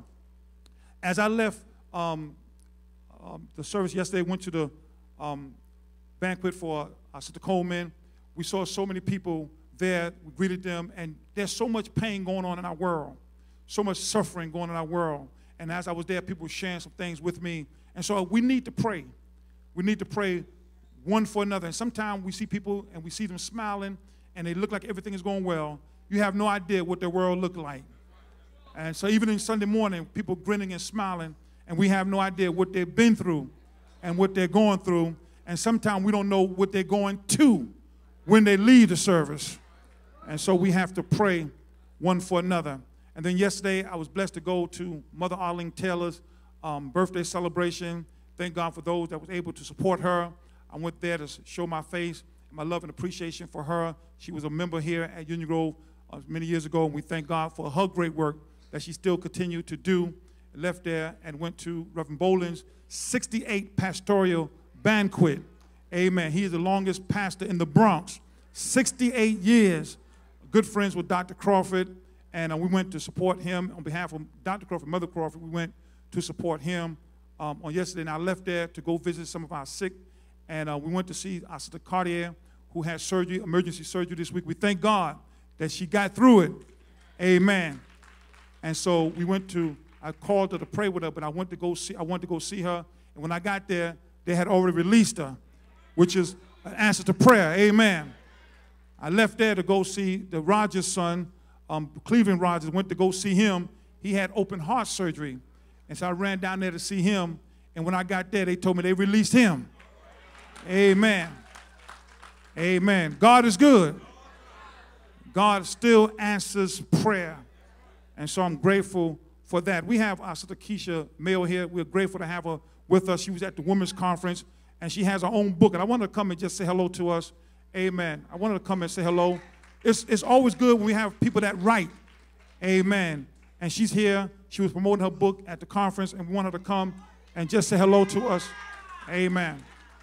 As I left um, um, the service yesterday, went to the um, banquet for uh, Sister Coleman. We saw so many people there. We greeted them, and there's so much pain going on in our world, so much suffering going on in our world. And as I was there, people were sharing some things with me. And so we need to pray. We need to pray one for another. And sometimes we see people and we see them smiling and they look like everything is going well. You have no idea what their world looked like. And so even in Sunday morning, people grinning and smiling, and we have no idea what they've been through and what they're going through. And sometimes we don't know what they're going to when they leave the service. And so we have to pray one for another. And then yesterday, I was blessed to go to Mother Arlene Taylor's um, birthday celebration. Thank God for those that was able to support her. I went there to show my face, my love and appreciation for her. She was a member here at Union Grove uh, many years ago, and we thank God for her great work that she still continued to do. Left there and went to Reverend Boland's sixty-eight pastoral banquet. Amen. He is the longest pastor in the Bronx. sixty-eight years. Good friends with Doctor Crawford, and uh, we went to support him on behalf of Doctor Crawford, Mother Crawford. We went to support him um, on yesterday, and I left there to go visit some of our sick, and uh, we went to see our Sister Cartier, who had surgery, emergency surgery this week. We thank God that she got through it. Amen. And so we went to, I called her to pray with her, but I went to go see, I wanted to go see her, and when I got there, they had already released her, which is an answer to prayer. Amen. I left there to go see the Rogers son, um, Cleveland Rogers, went to go see him. He had open heart surgery. And so I ran down there to see him. And when I got there, they told me they released him. Amen. Amen. God is good. God still answers prayer. And so I'm grateful for that. We have our Sister Keisha Mayo here. We're grateful to have her with us. She was at the women's conference, and she has her own book. And I want her to come and just say hello to us. Amen. I wanted to come and say hello. It's, it's always good when we have people that write. Amen. And she's here. She was promoting her book at the conference, and we want her to come and just say hello to us. Amen.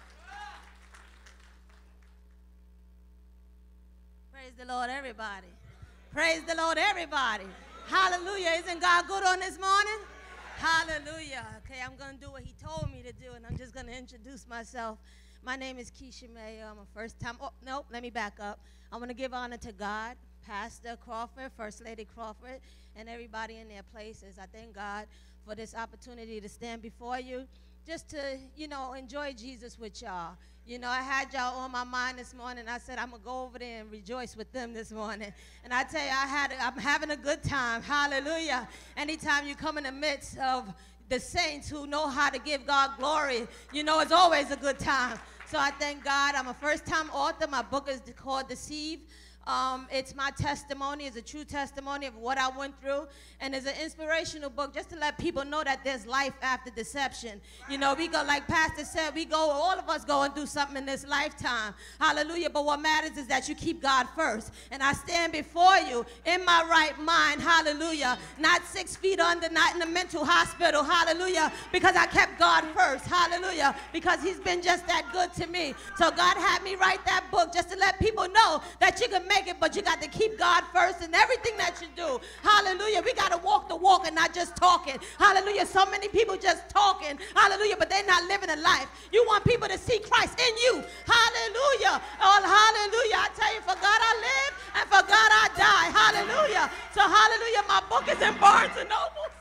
Praise the Lord, everybody. Praise the Lord, everybody. Hallelujah. Isn't God good on this morning? Hallelujah. Okay, I'm going to do what he told me to do, and I'm just going to introduce myself. My name is Keisha Mayo. I'm a first time. Oh, no, let me back up. I want to give honor to God, Pastor Crawford, First Lady Crawford, and everybody in their places. I thank God for this opportunity to stand before you, just to, you know, enjoy Jesus with y'all. You know, I had y'all on my mind this morning. I said I'm going to go over there and rejoice with them this morning. And I tell you, I had, I'm having a good time. Hallelujah. Anytime you come in the midst of the saints who know how to give God glory, you know, it's always a good time. So I thank God. I'm a first-time author. My book is called Deceive. Um, it's my testimony. It's a true testimony of what I went through. And it's an inspirational book just to let people know that there's life after deception. You know, we go, like Pastor said, we go, all of us going through something in this lifetime. Hallelujah. But what matters is that you keep God first. And I stand before you in my right mind. Hallelujah. Not six feet under, not in a mental hospital. Hallelujah. Because I kept God first. Hallelujah. Because he's been just that good to me. So God had me write that book just to let people know that you can make it, but you got to keep God first in everything that you do. Hallelujah. We got to walk the walk and not just talking. Hallelujah. So many people just talking. Hallelujah. But they're not living a life. You want people to see Christ in you. Hallelujah. Oh, hallelujah. I tell you, for God I live and for God I die. Hallelujah. So hallelujah. My book is in Barnes and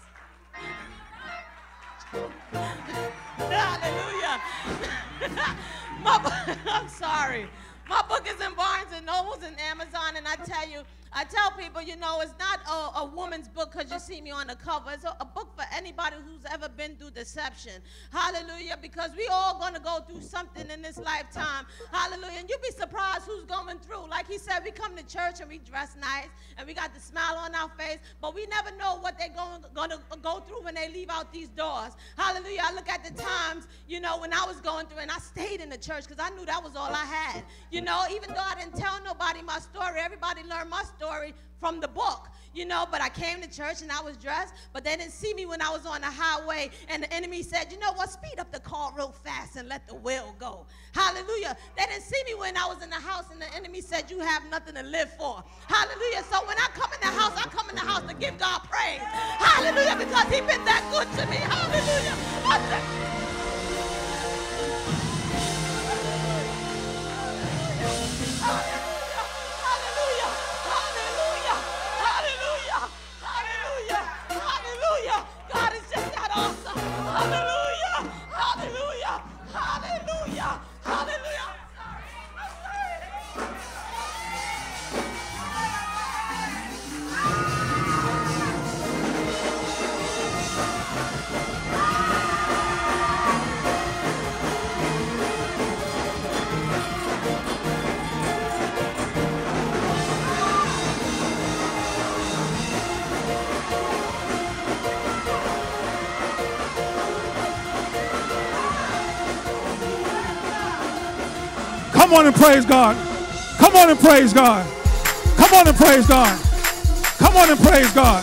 Noble. Hallelujah. My, I'm sorry. My book is in Barnes and Nobles and Amazon, and I tell you, I tell people, you know, it's not a, a woman's book because you see me on the cover. It's a, a book for anybody who's ever been through deception. Hallelujah, because we all going to go through something in this lifetime. Hallelujah, and you'll be surprised who's going through. Like he said, we come to church and we dress nice, and we got the smile on our face, but we never know what they're going, going to go through when they leave out these doors. Hallelujah, I look at the times, you know, when I was going through, and I stayed in the church because I knew that was all I had. You know, even though I didn't tell nobody my story, everybody learned my story. story from the book, you know, but I came to church and I was dressed, but they didn't see me when I was on the highway, and the enemy said, you know what, speed up the car real fast and let the wheel go. Hallelujah. They didn't see me when I was in the house, and the enemy said, you have nothing to live for. Hallelujah. So when I come in the house, I come in the house to give God praise. Hallelujah, because he's been that good to me. Hallelujah. Come on and praise God. Come on and praise God. Come on and praise God. Come on and praise God.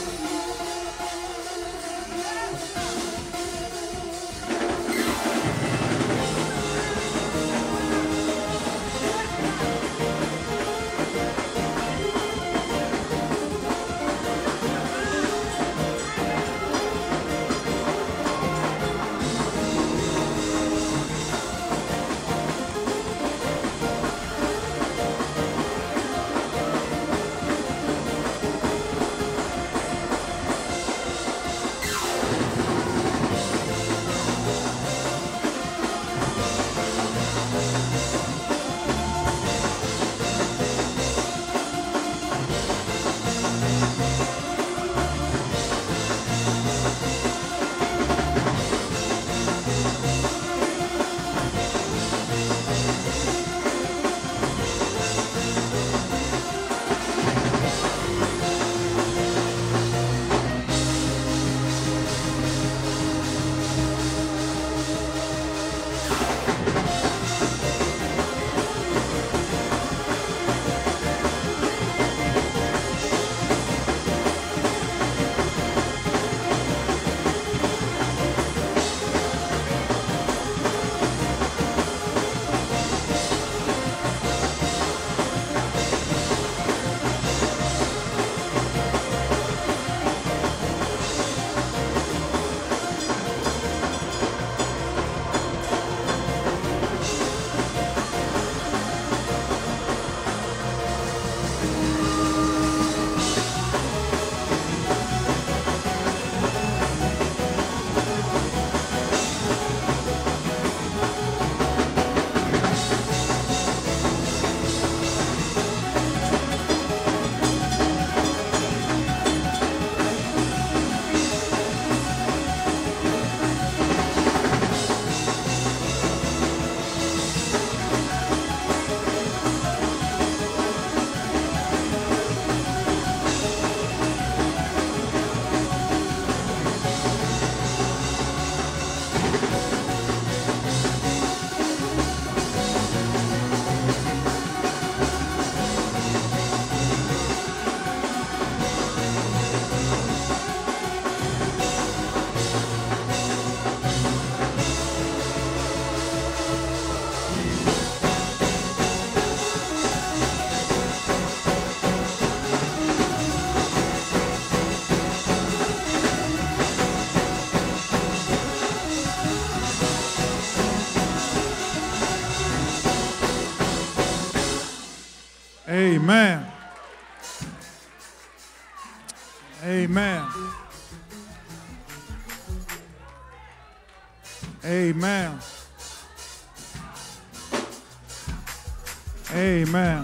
Amen. Amen. Amen. Amen.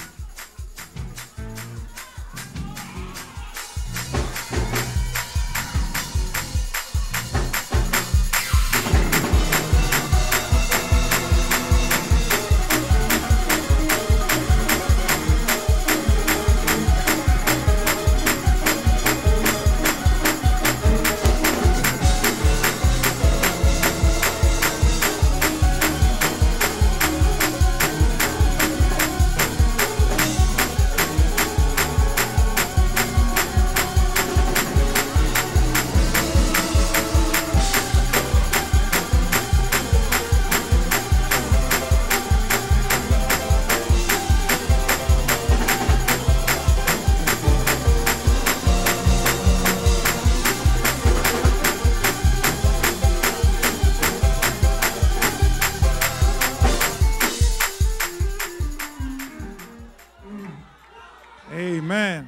Amen.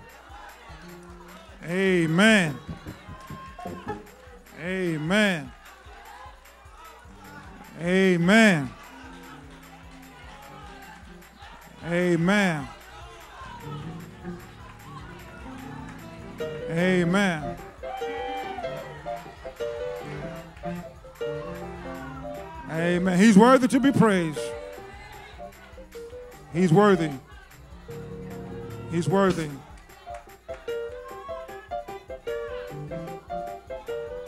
Amen. Amen. Amen. Amen. Amen. Amen. He's worthy to be praised. He's worthy. He's worthy.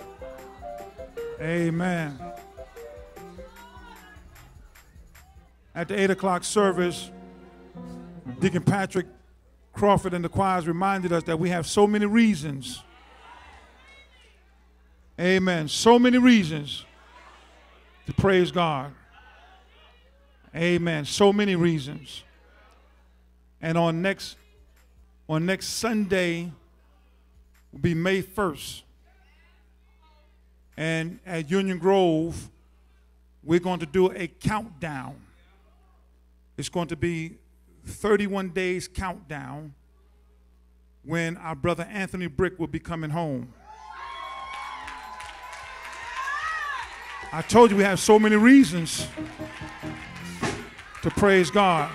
Amen. At the eight o'clock service, Deacon Patrick Crawford and the choirs reminded us that we have so many reasons. Amen. So many reasons to praise God. Amen. So many reasons. And on next, on next Sunday will be May first. And at Union Grove, we're going to do a countdown. It's going to be thirty-one days countdown when our brother Anthony Brick will be coming home. I told you we have so many reasons to praise God.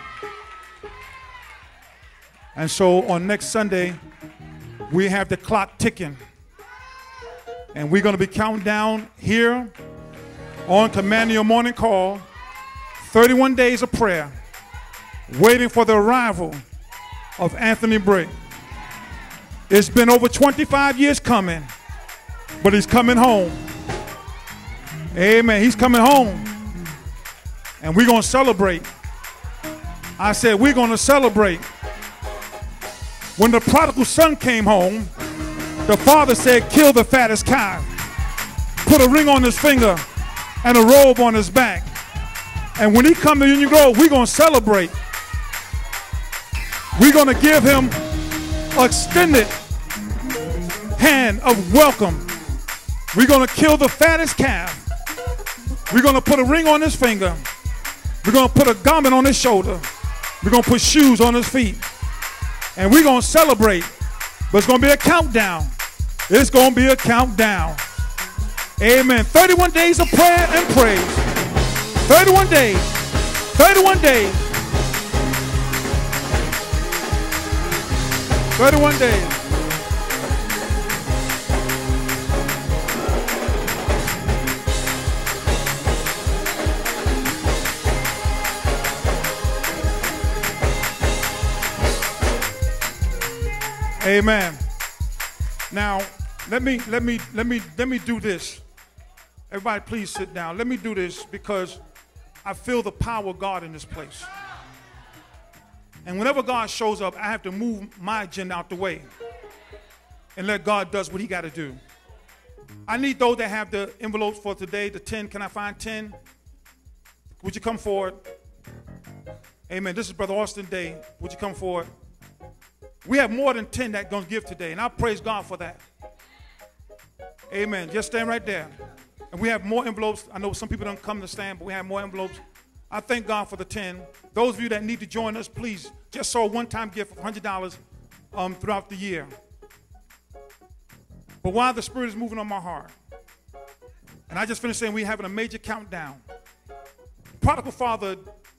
And so on next Sunday, we have the clock ticking. And we're going to be counting down here on Command Your Morning Call, thirty-one days of prayer, waiting for the arrival of Anthony Brick. It's been over twenty-five years coming, but he's coming home. Amen. He's coming home. And we're going to celebrate. I said we're going to celebrate. When the prodigal son came home, the father said, kill the fattest cow. Put a ring on his finger and a robe on his back. And when he come to Union Grove, we're going to celebrate. We're going to give him an extended hand of welcome. We're going to kill the fattest calf. We're going to put a ring on his finger. We're going to put a garment on his shoulder. We're going to put shoes on his feet. And we're going to celebrate. But it's going to be a countdown. It's going to be a countdown. Amen. thirty-one days of prayer and praise. thirty-one days. thirty-one days. thirty-one days. Amen. Now, let me let me let me let me do this. Everybody, please sit down. Let me do this because I feel the power of God in this place. And whenever God shows up, I have to move my agenda out the way and let God does what he got to do. I need those that have the envelopes for today, the ten. Can I find ten? Would you come forward? Amen. This is Brother Austin Day. Would you come forward? We have more than ten that going to give today, and I praise God for that. Amen. Just stand right there. And we have more envelopes. I know some people don't come to stand, but we have more envelopes. I thank God for the ten. Those of you that need to join us, please, just sow a one-time gift of one hundred dollars um, throughout the year. But while the Spirit is moving on my heart, and I just finished saying we're having a major countdown. The prodigal father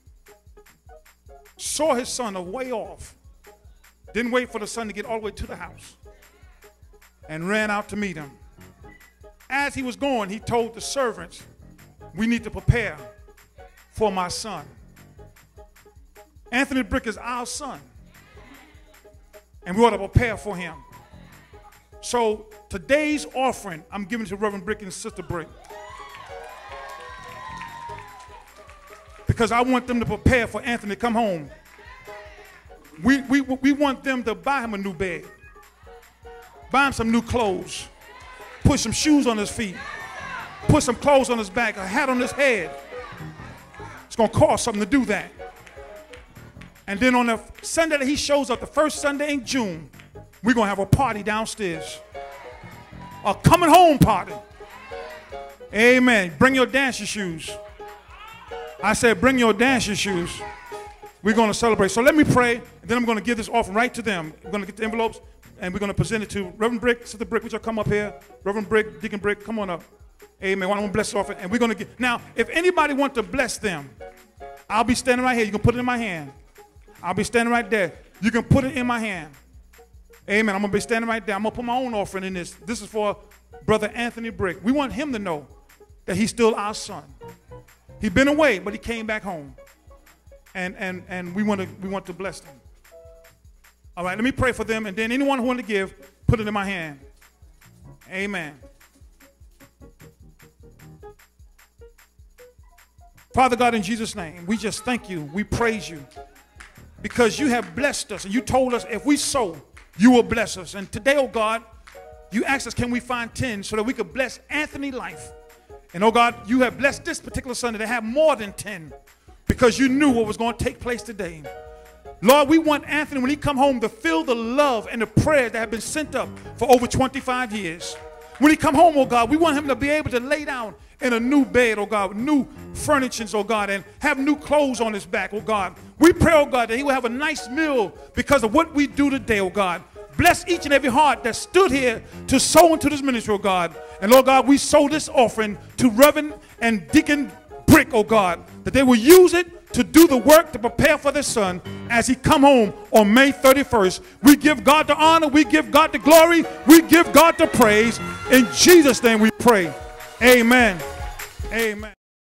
saw his son a way off. Didn't wait for the son to get all the way to the house and ran out to meet him. As he was going, he told the servants, we need to prepare for my son. Anthony Brick is our son, and we ought to prepare for him. So today's offering, I'm giving to Reverend Brick and Sister Brick because I want them to prepare for Anthony to come home. We, we, we want them to buy him a new bed, buy him some new clothes, put some shoes on his feet, put some clothes on his back, a hat on his head. It's going to cost something to do that. And then on the Sunday that he shows up, the first Sunday in June, we're going to have a party downstairs, a coming home party. Amen. Bring your dancing shoes. I said bring your dancing shoes. We're going to celebrate. So let me pray, and then I'm going to give this offering right to them. We're going to get the envelopes, and we're going to present it to Reverend Brick, Sister Brick. Would you come up here? Reverend Brick, Deacon Brick, come on up. Amen. Why don't we bless the offering? And we're going to get. Now, if anybody wants to bless them, I'll be standing right here. You can put it in my hand. I'll be standing right there. You can put it in my hand. Amen. I'm going to be standing right there. I'm going to put my own offering in this. This is for Brother Anthony Brick. We want him to know that he's still our son. He's been away, but he came back home. And, and, and we want to we want to bless them. All right, let me pray for them, and then anyone who wants to give, put it in my hand. Amen. Father God, in Jesus' name, we just thank you. We praise you because you have blessed us. And you told us if we sow, you will bless us. And today, oh God, you asked us, can we find ten so that we could bless Anthony's life? And oh God, you have blessed this particular Sunday to have more than ten because you knew what was going to take place today. Lord, we want Anthony, when he come home, to feel the love and the prayers that have been sent up for over twenty-five years. When he come home, oh God, we want him to be able to lay down in a new bed, oh God, with new furnishings, oh God, and have new clothes on his back, oh God. We pray, oh God, that he will have a nice meal because of what we do today, oh God. Bless each and every heart that stood here to sow into this ministry, oh God. And Lord God, we sow this offering to Reverend and Deacon Brick, oh God, that they will use it to do the work to prepare for their son as he come home on May thirty-first. We give God the honor. We give God the glory. We give God the praise. In Jesus' name we pray. Amen. Amen.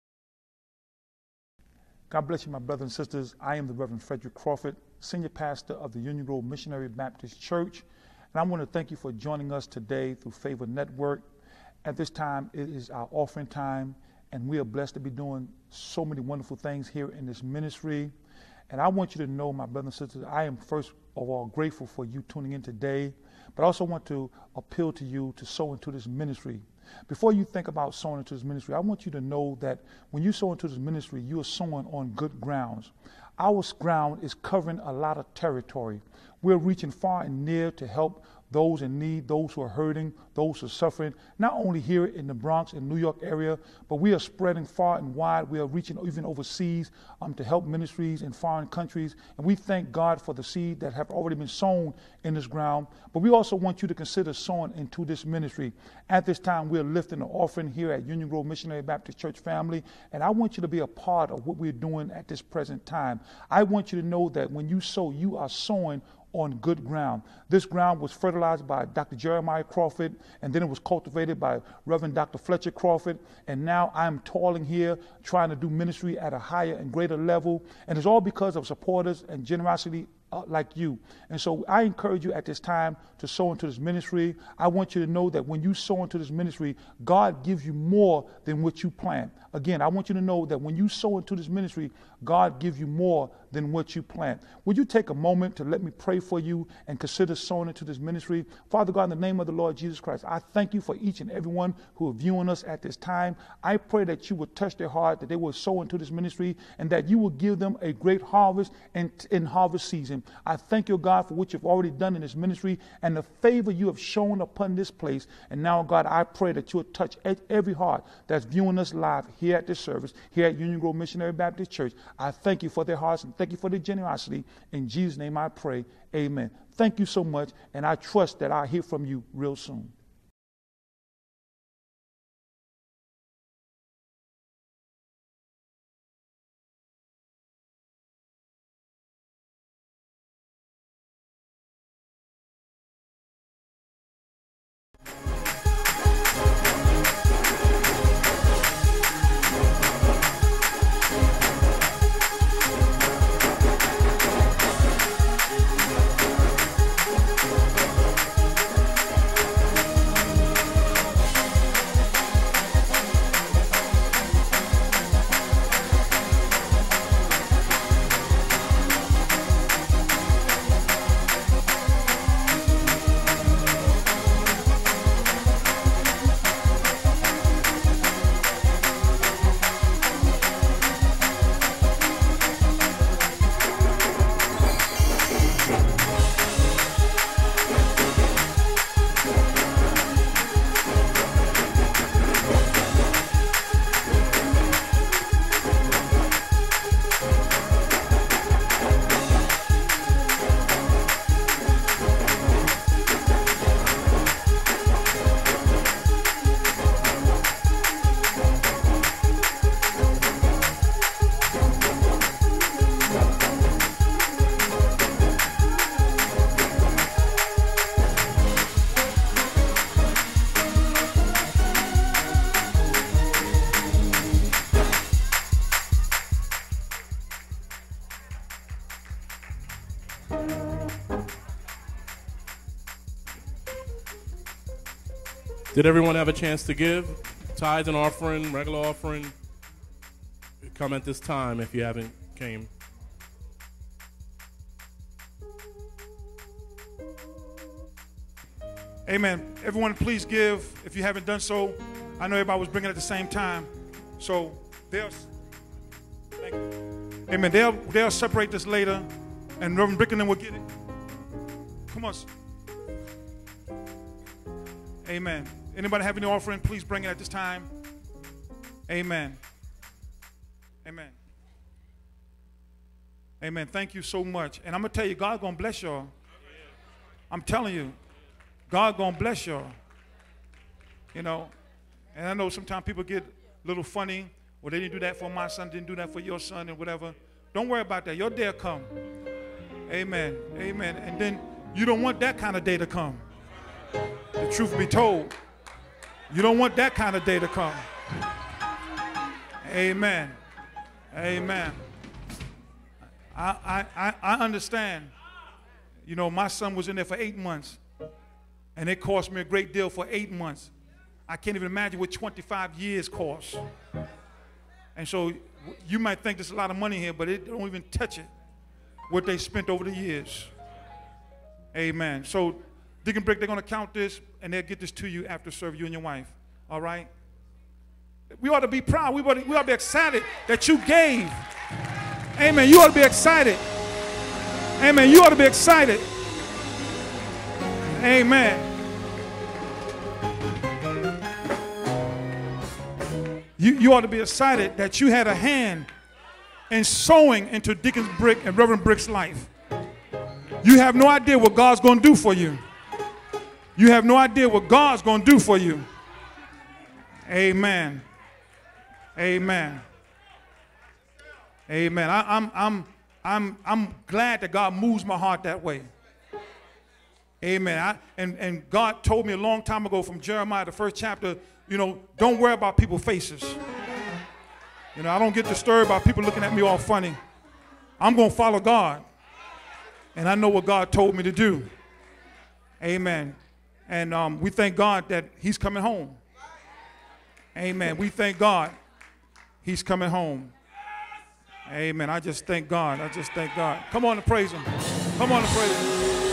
God bless you, my brothers and sisters. I am the Reverend Frederick Crawford, Senior Pastor of the Union Grove Missionary Baptist Church. And I want to thank you for joining us today through Favor Network. At this time, it is our offering time. And we are blessed to be doing so many wonderful things here in this ministry. And I want you to know, my brothers and sisters, I am first of all grateful for you tuning in today, but I also want to appeal to you to sow into this ministry. Before you think about sowing into this ministry, I want you to know that when you sow into this ministry, you are sowing on good grounds. Our ground is covering a lot of territory. We're reaching far and near to help those in need, those who are hurting, those who are suffering, not only here in the Bronx and New York area, but we are spreading far and wide. We are reaching even overseas um, to help ministries in foreign countries. And we thank God for the seed that have already been sown in this ground. But we also want you to consider sowing into this ministry. At this time, we're lifting an offering here at Union Grove Missionary Baptist Church family. And I want you to be a part of what we're doing at this present time. I want you to know that when you sow, you are sowing on good ground. This ground was fertilized by Doctor Jeremiah Crawford, and then it was cultivated by Reverend Doctor Fletcher Crawford, and now I'm toiling here trying to do ministry at a higher and greater level, and it's all because of supporters and generosity uh, like you. And so I encourage you at this time to sow into this ministry. I want you to know that when you sow into this ministry, God gives you more than what you plan. Again, I want you to know that when you sow into this ministry, God gives you more than what you plant. Would you take a moment to let me pray for you and consider sowing into this ministry? Father God, in the name of the Lord Jesus Christ, I thank you for each and every one who are viewing us at this time. I pray that you would touch their heart, that they will sow into this ministry, and that you will give them a great harvest in, in harvest season. I thank you, God, for what you've already done in this ministry and the favor you have shown upon this place. And now, God, I pray that you will touch every heart that's viewing us live here at this service, here at Union Grove Missionary Baptist Church. I thank you for their hearts and thank you for their generosity. In Jesus' name I pray, amen. Thank you so much, and I trust that I'll hear from you real soon. Did everyone have a chance to give? Tithes and offering, regular offering, come at this time if you haven't came. Amen. Everyone, please give if you haven't done so. I know everybody was bringing it at the same time. So they'll, thank you. Amen. They'll, they'll separate this later, and Reverend Brickenden will get it. Come on. Amen. Anybody have any offering, please bring it at this time. Amen. Amen. Amen. Thank you so much. And I'm going to tell you, God's going to bless y'all. I'm telling you, God's going to bless y'all. You know, and I know sometimes people get a little funny. Well, they didn't do that for my son, didn't do that for your son, and whatever. Don't worry about that. Your day will come. Amen. Amen. And then you don't want that kind of day to come. The truth be told, you don't want that kind of day to come. Amen. Amen. I, I, I understand. You know, my son was in there for eight months, and it cost me a great deal for eight months. I can't even imagine what twenty-five years cost. And so you might think there's a lot of money here, but it don't even touch it, what they spent over the years. Amen. So Deacon Brick, they're going to count this, and they'll get this to you after service, you and your wife. All right? We ought to be proud. We ought to, we ought to be excited that you gave. Amen. You ought to be excited. Amen. You ought to be excited. Amen. You, you ought to be excited that you had a hand in sowing into Deacon Brick and Reverend Brick's life. You have no idea what God's going to do for you. You have no idea what God's going to do for you. Amen. Amen. Amen. I, I'm, I'm, I'm, I'm glad that God moves my heart that way. Amen. I, and, and God told me a long time ago from Jeremiah, the first chapter, you know, don't worry about people's faces. You know, I don't get disturbed by people looking at me all funny. I'm going to follow God. And I know what God told me to do. Amen. And um, we thank God that he's coming home. Amen. We thank God he's coming home. Amen. I just thank God. I just thank God. Come on and praise him. Come on and praise him.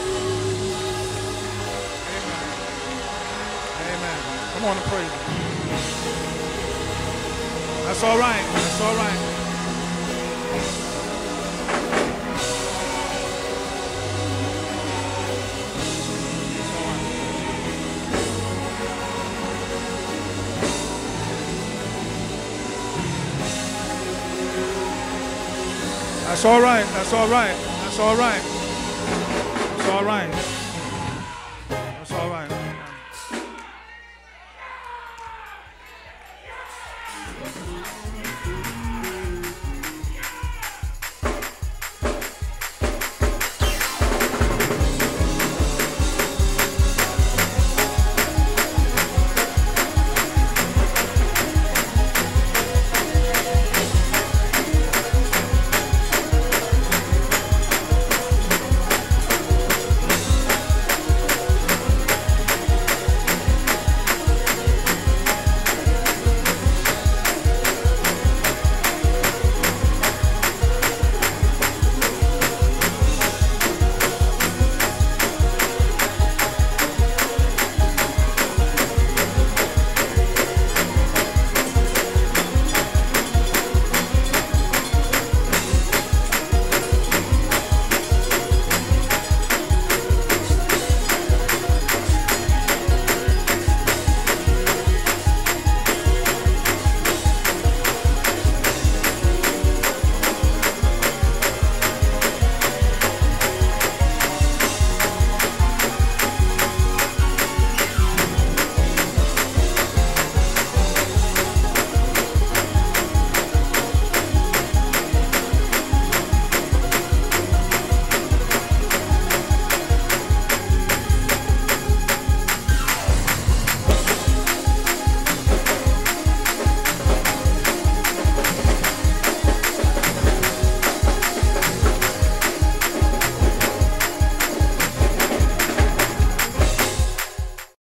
Amen. Amen. Come on and praise him. That's all right. That's all right. That's all right. That's all right. That's all right. That's all right. That's all right.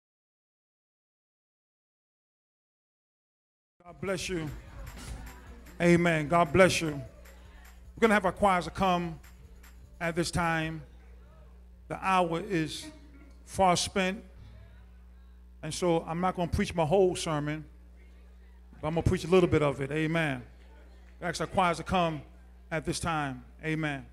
God bless you. Amen. God bless you. We're going to have our choirs come at this time. The hour is far spent. And so I'm not going to preach my whole sermon, but I'm going to preach a little bit of it. Amen. I ask our choirs to come at this time. Amen.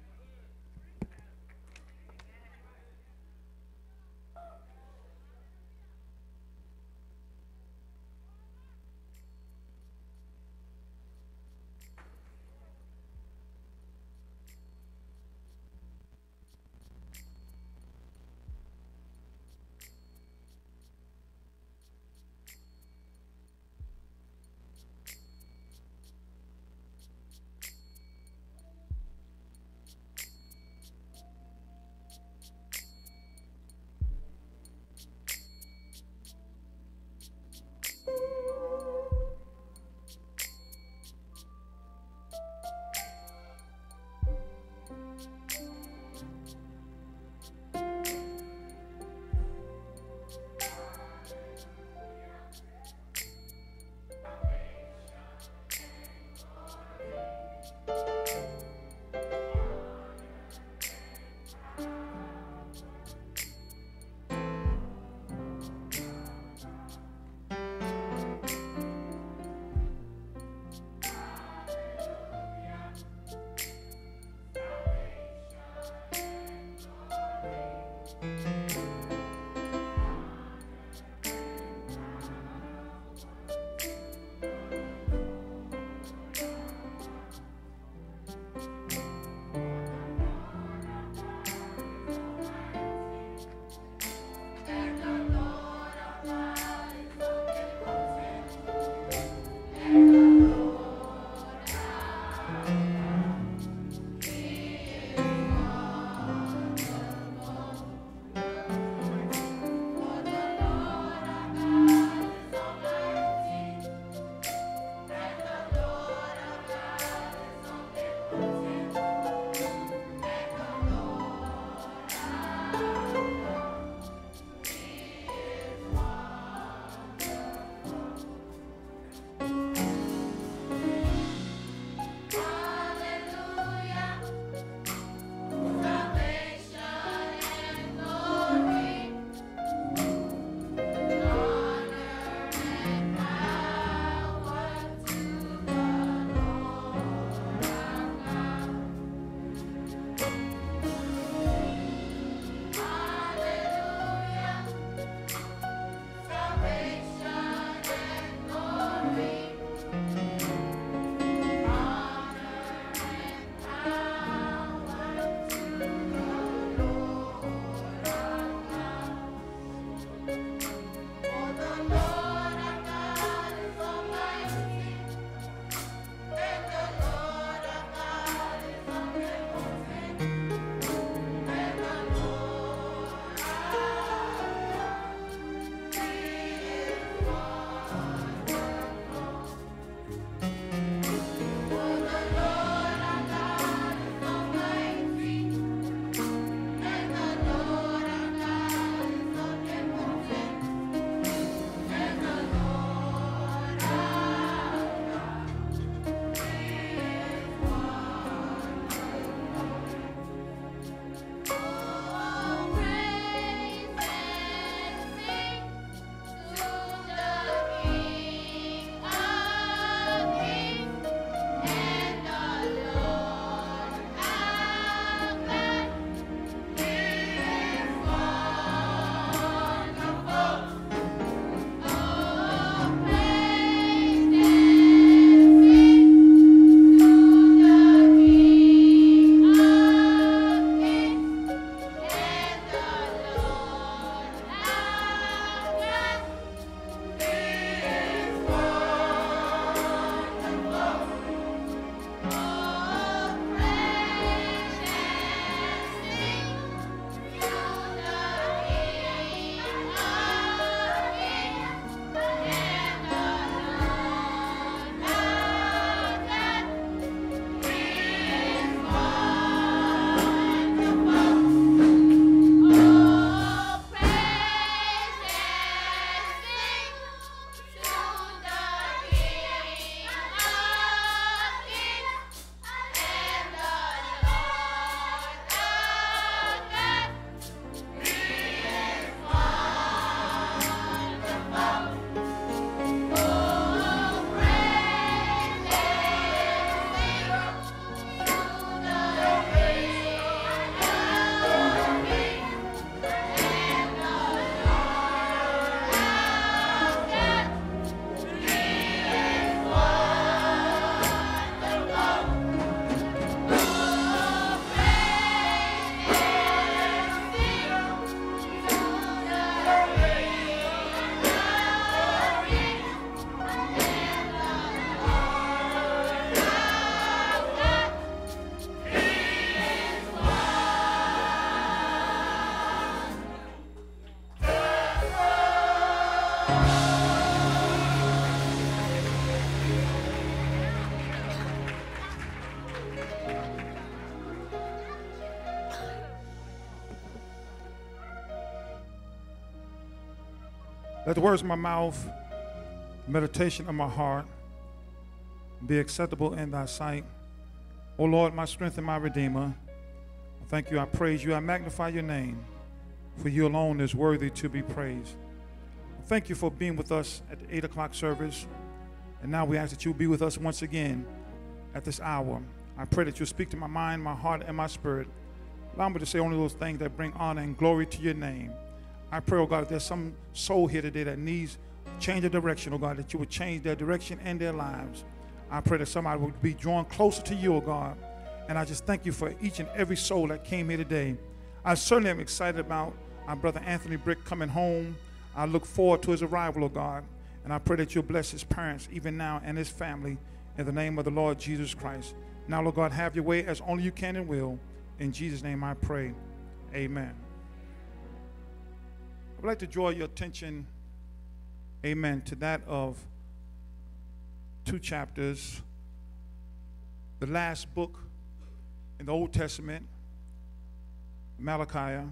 Let the words of my mouth, meditation of my heart, be acceptable in thy sight. O Lord, my strength and my redeemer. I thank you, I praise you, I magnify your name, for you alone is worthy to be praised. I thank you for being with us at the eight o'clock service. And now we ask that you be with us once again at this hour. I pray that you'll speak to my mind, my heart, and my spirit. Allow me to say only those things that bring honor and glory to your name. I pray, oh God, if there's some soul here today that needs change of direction, oh God, that you would change their direction and their lives. I pray that somebody would be drawn closer to you, oh God. And I just thank you for each and every soul that came here today. I certainly am excited about our brother Anthony Brick coming home. I look forward to his arrival, oh God. And I pray that you'll bless his parents even now and his family in the name of the Lord Jesus Christ. Now, Lord God, have your way as only you can and will. In Jesus' name I pray. Amen. I would like to draw your attention, amen, to that of two chapters. The last book in the Old Testament, Malachi,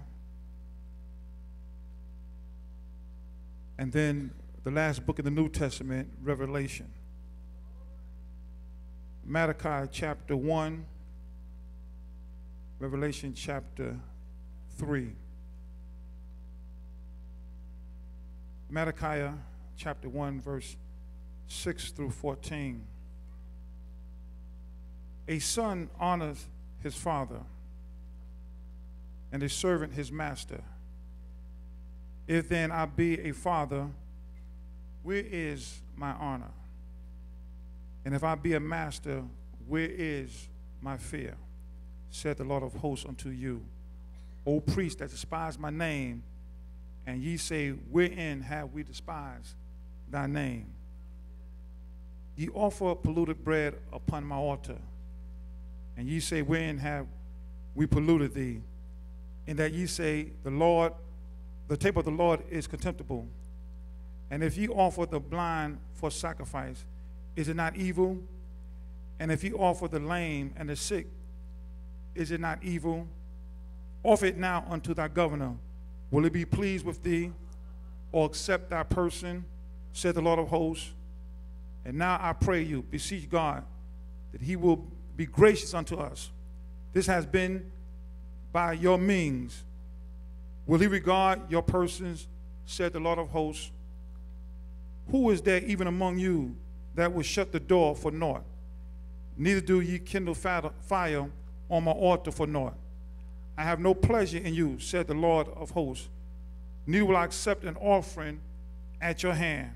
and then the last book in the New Testament, Revelation. Malachi chapter one, Revelation chapter three. Malachi chapter one, verse six through fourteen. A son honors his father, and a servant his master. If then I be a father, where is my honor? And if I be a master, where is my fear? Said the Lord of hosts unto you, O priests that despise my name, and ye say, wherein have we despised thy name? Ye offer polluted bread upon my altar, and ye say, wherein have we polluted thee? In that ye say, the Lord, the table of the Lord is contemptible. And if ye offer the blind for sacrifice, is it not evil? And if ye offer the lame and the sick, is it not evil? Offer it now unto thy governor. Will he be pleased with thee, or accept thy person, said the Lord of hosts? And now I pray you, beseech God, that he will be gracious unto us. This has been by your means. Will he regard your persons, said the Lord of hosts? Who is there even among you that will shut the door for naught? Neither do ye kindle fire on my altar for naught. I have no pleasure in you, said the Lord of hosts. Neither will I accept an offering at your hand.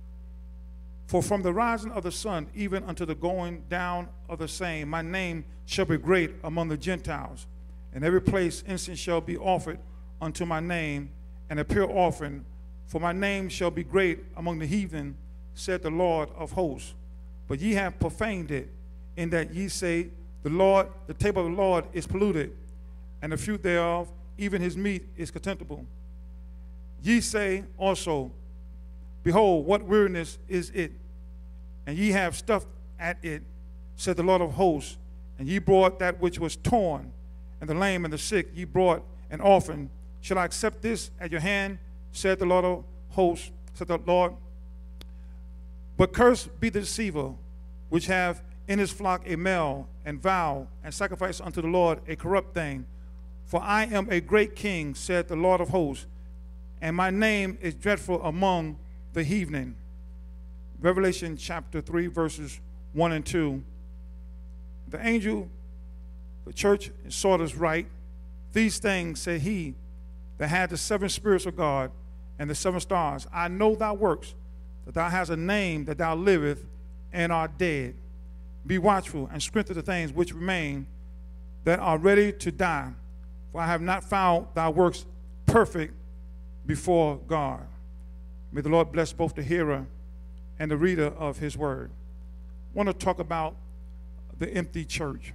For from the rising of the sun even unto the going down of the same, my name shall be great among the Gentiles. In every place incense shall be offered unto my name, and a pure offering, for my name shall be great among the heathen, said the Lord of hosts. But ye have profaned it, in that ye say, the Lord, the table of the Lord is polluted, and the fruit thereof, even his meat, is contemptible. Ye say also, behold, what weariness is it, and ye have stuffed at it, said the Lord of hosts, and ye brought that which was torn, and the lame and the sick ye brought an offering. Shall I accept this at your hand, said the Lord of hosts, said the Lord? But cursed be the deceiver, which have in his flock a male, and vow and sacrifice unto the Lord a corrupt thing. For I am a great king, said the Lord of hosts, and my name is dreadful among the heathen. Revelation chapter three, verses one and two. The angel, the church in Sardis write, these things said he that had the seven spirits of God and the seven stars. I know thy works, that thou hast a name, that thou livest and art dead. Be watchful and strengthen the things which remain that are ready to die, for I have not found thy works perfect before God. May the Lord bless both the hearer and the reader of his word. I want to talk about the empty church.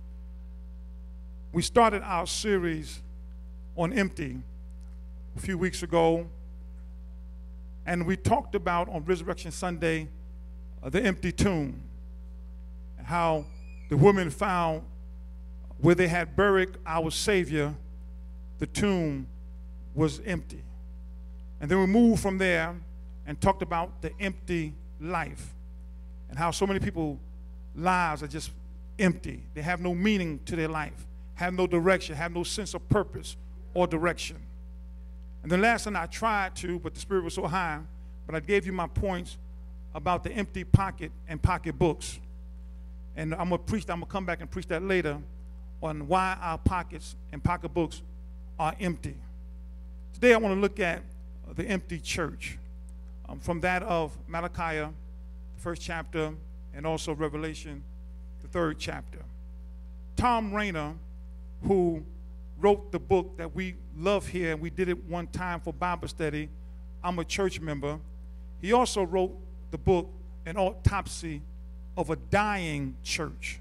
We started our series on empty a few weeks ago, and we talked about on Resurrection Sunday uh, the empty tomb, and how the women found where they had buried our Savior, the tomb was empty. And then we moved from there and talked about the empty life and how so many people's lives are just empty. They have no meaning to their life, have no direction, have no sense of purpose or direction. And then last night I tried to, but the Spirit was so high, but I gave you my points about the empty pocket and pocketbooks. And I'm going to preach, I'm going to come back and preach that later on why our pockets and pocketbooks are empty. Today I want to look at the empty church, um, from that of Malachi, the first chapter, and also Revelation, the third chapter. Tom Rainer, who wrote the book that we love here, and we did it one time for Bible study, I'm a church member. He also wrote the book, An Autopsy of a Dying Church.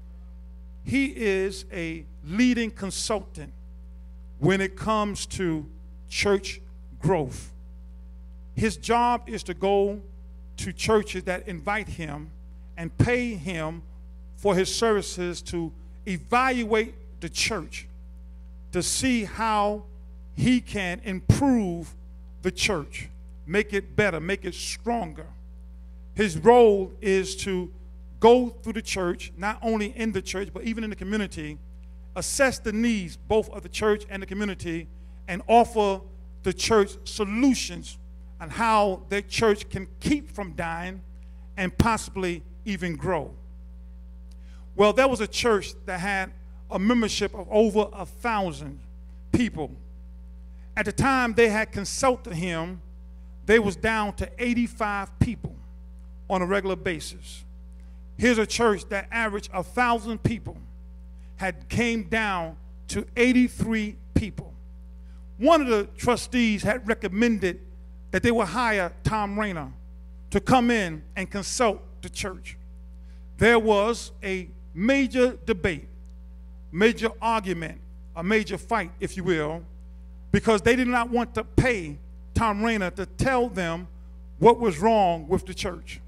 He is a leading consultant when it comes to church growth. His job is to go to churches that invite him and pay him for his services to evaluate the church to see how he can improve the church, make it better, make it stronger. His role is to go through the church, not only in the church, but even in the community, assess the needs both of the church and the community, and offer the church solutions on how their church can keep from dying and possibly even grow. Well, there was a church that had a membership of over a thousand people. At the time they had consulted him, they was down to eighty-five people on a regular basis. Here's a church that averaged a thousand people, had came down to eighty-three people. One of the trustees had recommended that they would hire Tom Rainer to come in and consult the church. There was a major debate, major argument, a major fight, if you will, because they did not want to pay Tom Rainer to tell them what was wrong with the church.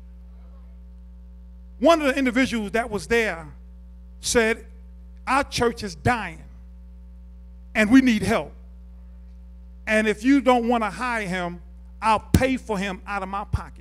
One of the individuals that was there said, our church is dying and we need help. And if you don't want to hire him, I'll pay for him out of my pocket.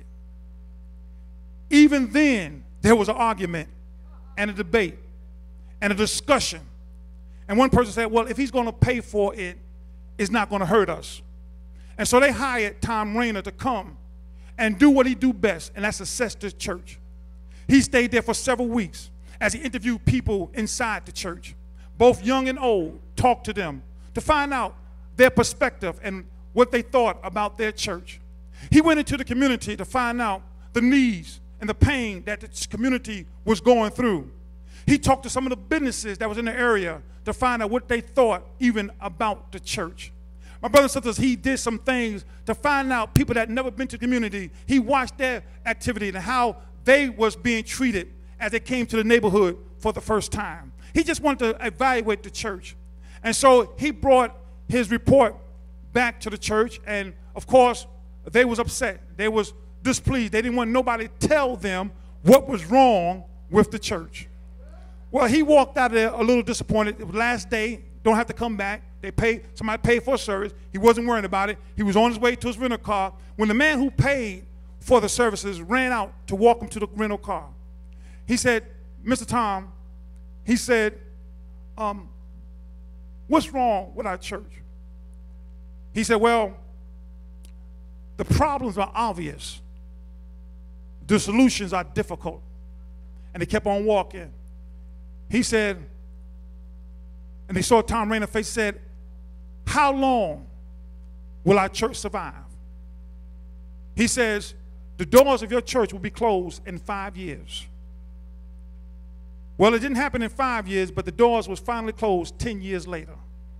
Even then, there was an argument and a debate and a discussion. And one person said, well, if he's going to pay for it, it's not going to hurt us. And so they hired Tom Rainer to come and do what he do best, and that's assess the church. He stayed there for several weeks as he interviewed people inside the church, both young and old, talked to them to find out their perspective and what they thought about their church. He went into the community to find out the needs and the pain that the community was going through. He talked to some of the businesses that was in the area to find out what they thought even about the church. My brothers and sisters, he did some things to find out people that had never been to the community. He watched their activity and how they was being treated as they came to the neighborhood for the first time. He just wanted to evaluate the church. And so he brought his report back to the church, and of course, they was upset. They was displeased. They didn't want nobody to tell them what was wrong with the church. Well, he walked out of there a little disappointed. It was last day, don't have to come back. They paid, somebody paid for a service. He wasn't worrying about it. He was on his way to his rental car when the man who paid for the services ran out to walk him to the rental car. He said, Mister Tom, he said, um, what's wrong with our church? He said, well, the problems are obvious. The solutions are difficult. And they kept on walking. He said, and they saw Tom Rainer's face, said, how long will our church survive? He says, the doors of your church will be closed in five years. Well, it didn't happen in five years, but the doors was finally closed ten years later.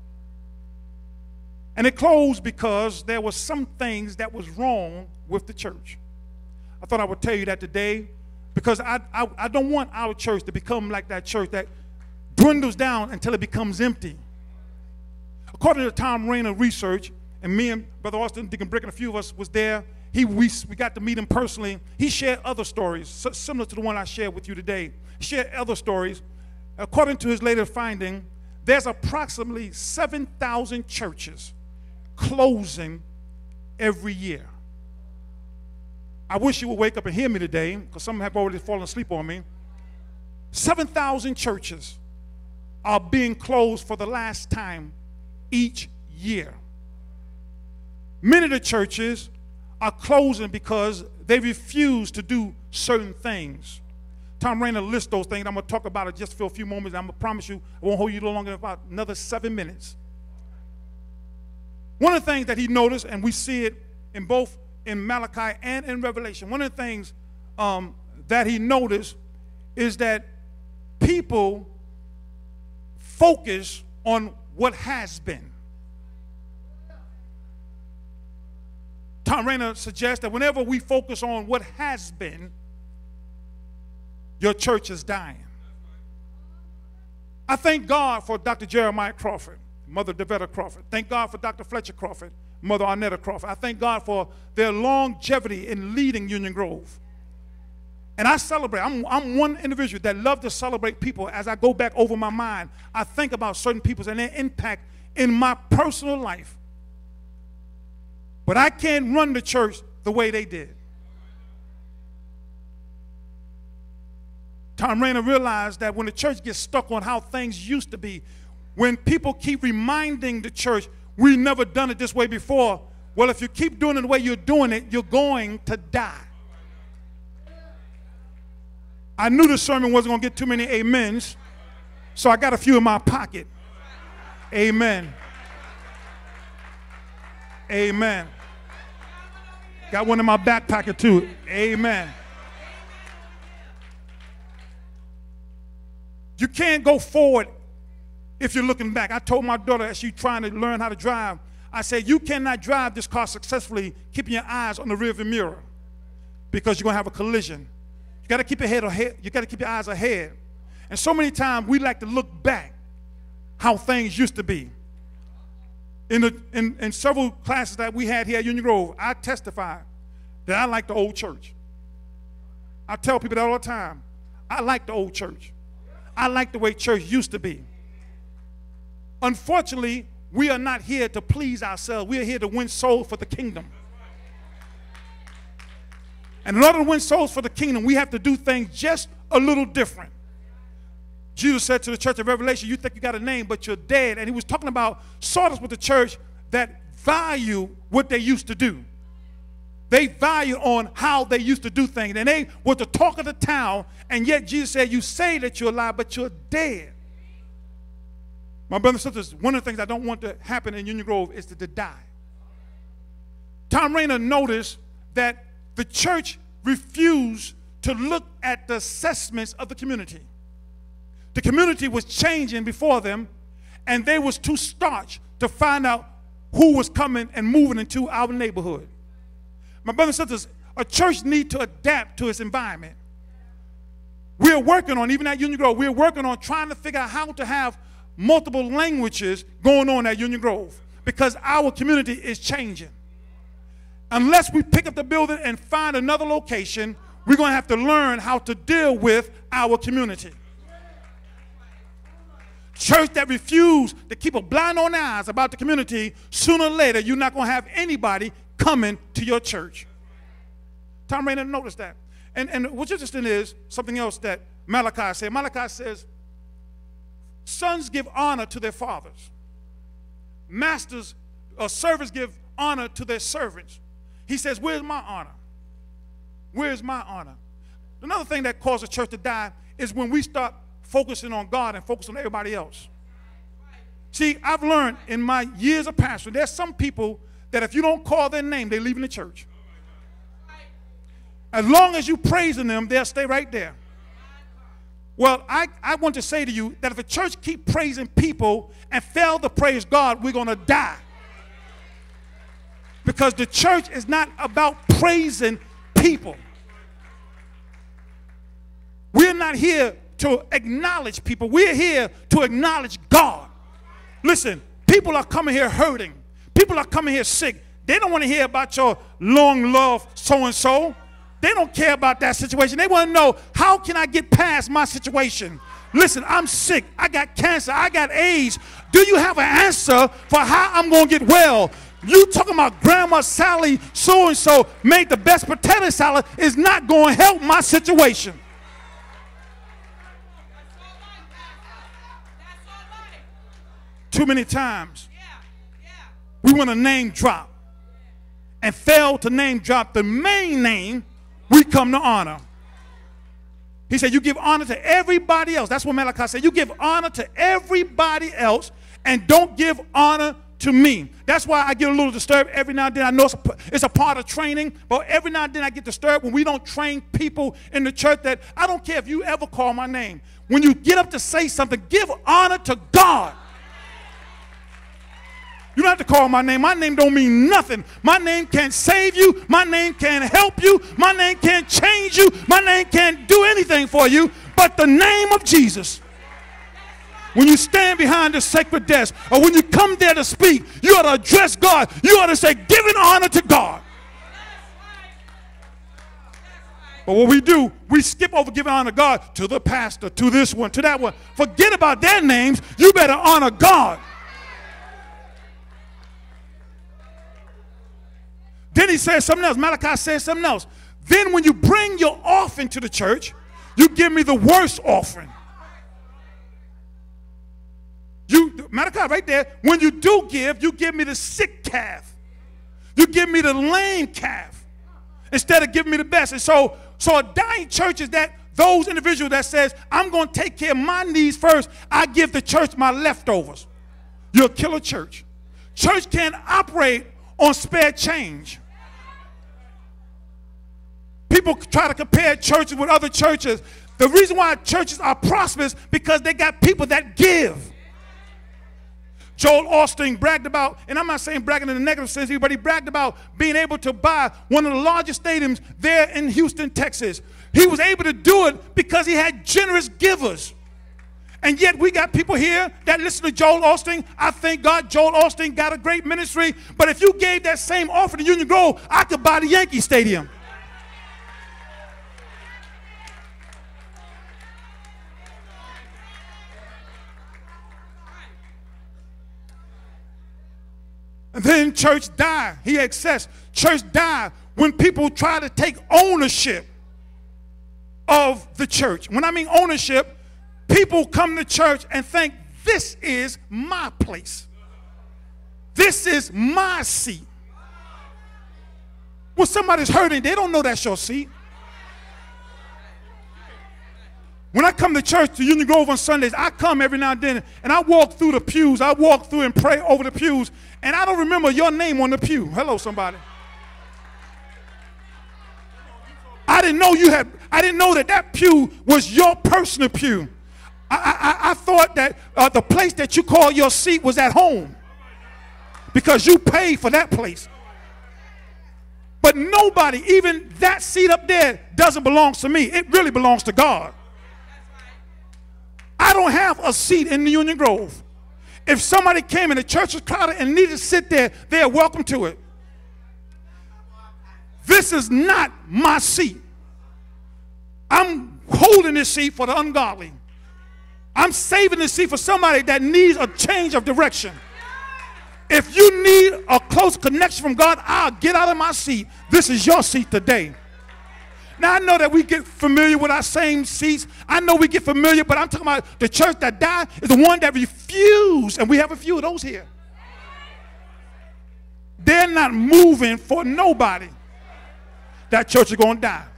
And it closed because there were some things that was wrong with the church. I thought I would tell you that today because I, I, I don't want our church to become like that church that dwindles down until it becomes empty. According to Tom Rainer research, and me and Brother Austin, Deacon Brick, and a few of us was there, he, we, we got to meet him personally. He shared other stories, so, similar to the one I shared with you today. He shared other stories. According to his latest finding, there's approximately seven thousand churches closing every year. I wish you would wake up and hear me today, because some have already fallen asleep on me. seven thousand churches are being closed for the last time each year. Many of the churches are closing because they refuse to do certain things. Tom Rainer lists those things. I'm going to talk about it just for a few moments. I'm going to promise you I won't hold you no longer than about another seven minutes. One of the things that he noticed, and we see it in both in Malachi and in Revelation, one of the things um, that he noticed is that people focus on what has been. Tom Rainer suggests that whenever we focus on what has been, your church is dying. I thank God for Doctor Jeremiah Crawford, Mother Devetta Crawford. Thank God for Doctor Fletcher Crawford, Mother Arnetta Crawford. I thank God for their longevity in leading Union Grove. And I celebrate. I'm, I'm one individual that loves to celebrate people. As I go back over my mind, I think about certain people and their impact in my personal life. But I can't run the church the way they did. Tom Rainer realized that when the church gets stuck on how things used to be, when people keep reminding the church, we never done it this way before, well, if you keep doing it the way you're doing it, you're going to die. I knew the sermon wasn't going to get too many amens, so I got a few in my pocket. Amen. Amen. Got one in my back pocket too. Amen. You can't go forward if you're looking back. I told my daughter as she's trying to learn how to drive, I said, you cannot drive this car successfully keeping your eyes on the rearview mirror, because you're going to have a collision. You got to keep your head ahead. You got to keep your eyes ahead. And so many times we like to look back how things used to be. In, the, in, in several classes that we had here at Union Grove, I testified that I like the old church. I tell people that all the time. I like the old church. I like the way church used to be. Unfortunately, we are not here to please ourselves. We are here to win souls for the kingdom. And in order to win souls for the kingdom, we have to do things just a little different. Jesus said to the church of Revelation, you think you got a name, but you're dead. And he was talking about Sardis with the church that value what they used to do. They value on how they used to do things. And they were the talk of the town, and yet Jesus said, you say that you're alive, but you're dead. My brothers and sisters, one of the things I don't want to happen in Union Grove is to, to die. Tom Rainer noticed that the church refused to look at the assessments of the community. The community was changing before them, and they was too starched to find out who was coming and moving into our neighborhood. My brothers and sisters, a church needs to adapt to its environment. We're working on, even at Union Grove, we're working on trying to figure out how to have multiple languages going on at Union Grove, because our community is changing. Unless we pick up the building and find another location, we're going to have to learn how to deal with our community. Church that refuse to keep a blind on eyes about the community, sooner or later you're not going to have anybody coming to your church. Tom Rainer noticed that. And, and what's interesting is something else that Malachi said. Malachi says, sons give honor to their fathers. Masters or servants give honor to their servants. He says, where's my honor? Where's my honor? Another thing that causes a church to die is when we start focusing on God and focusing on everybody else. See, I've learned in my years of pastoring, there's some people that if you don't call their name, they're leaving the church. As long as you praising them, they'll stay right there. Well, I, I want to say to you that if a church keep praising people and fail to praise God, we're going to die. Because the church is not about praising people. We're not here to acknowledge people. We're here to acknowledge God. Listen, people are coming here hurting. People are coming here sick. They don't want to hear about your long love so-and-so. They don't care about that situation. They want to know, how can I get past my situation? Listen, I'm sick. I got cancer. I got AIDS. Do you have an answer for how I'm going to get well? You talking about Grandma Sally so-and-so made the best potato salad is not going to help my situation. Too many times we want to name drop and fail to name drop the main name we come to honor. He said you give honor to everybody else. That's what Malachi said. You give honor to everybody else and don't give honor to me. That's why I get a little disturbed every now and then. I know it's a, it's a part of training, but every now and then I get disturbed when we don't train people in the church that I don't care if you ever call my name. When you get up to say something, give honor to God. You don't have to call my name. My name don't mean nothing. My name can't save you. My name can't help you. My name can't change you. My name can't do anything for you but the name of Jesus. When you stand behind the sacred desk or when you come there to speak, you ought to address God. You ought to say, giving honor to God. But what we do, we skip over giving honor to God to the pastor, to this one, to that one. Forget about their names. You better honor God. Then he says something else. Malachi says something else. Then when you bring your offering to the church, you give me the worst offering. You, Malachi, right there, when you do give, you give me the sick calf. You give me the lame calf instead of giving me the best. And so, so a dying church is that those individuals that says, I'm going to take care of my needs first. I give the church my leftovers. You're a killer church. Church can't operate on spare change. People try to compare churches with other churches. The reason why churches are prosperous because they got people that give. Joel Osteen bragged about, and I'm not saying bragging in a negative sense here, but he bragged about being able to buy one of the largest stadiums there in Houston, Texas. He was able to do it because he had generous givers. And yet we got people here that listen to Joel Osteen. I thank God Joel Osteen got a great ministry. But if you gave that same offer to Union Grove, I could buy the Yankee Stadium. And then church died. He accessed. Church died when people try to take ownership of the church. When I mean ownership, people come to church and think, this is my place. This is my seat. When somebody's hurting, they don't know that's your seat. When I come to church to Union Grove on Sundays, I come every now and then, and I walk through the pews. I walk through and pray over the pews, and I don't remember your name on the pew. Hello, somebody. I didn't know you had, I didn't know that that pew was your personal pew. I, I, I thought that uh, the place that you call your seat was at home because you paid for that place. But nobody, even that seat up there, doesn't belong to me. It really belongs to God. I don't have a seat in the Union Grove. If somebody came and the church was crowded and needed to sit there, they are welcome to it. This is not my seat. I'm holding this seat for the ungodly. I'm saving this seat for somebody that needs a change of direction. If you need a close connection from God, I'll get out of my seat. This is your seat today. Now, I know that we get familiar with our same seats. I know we get familiar, but I'm talking about the church that died is the one that refused, and we have a few of those here. They're not moving for nobody. That church is going to die.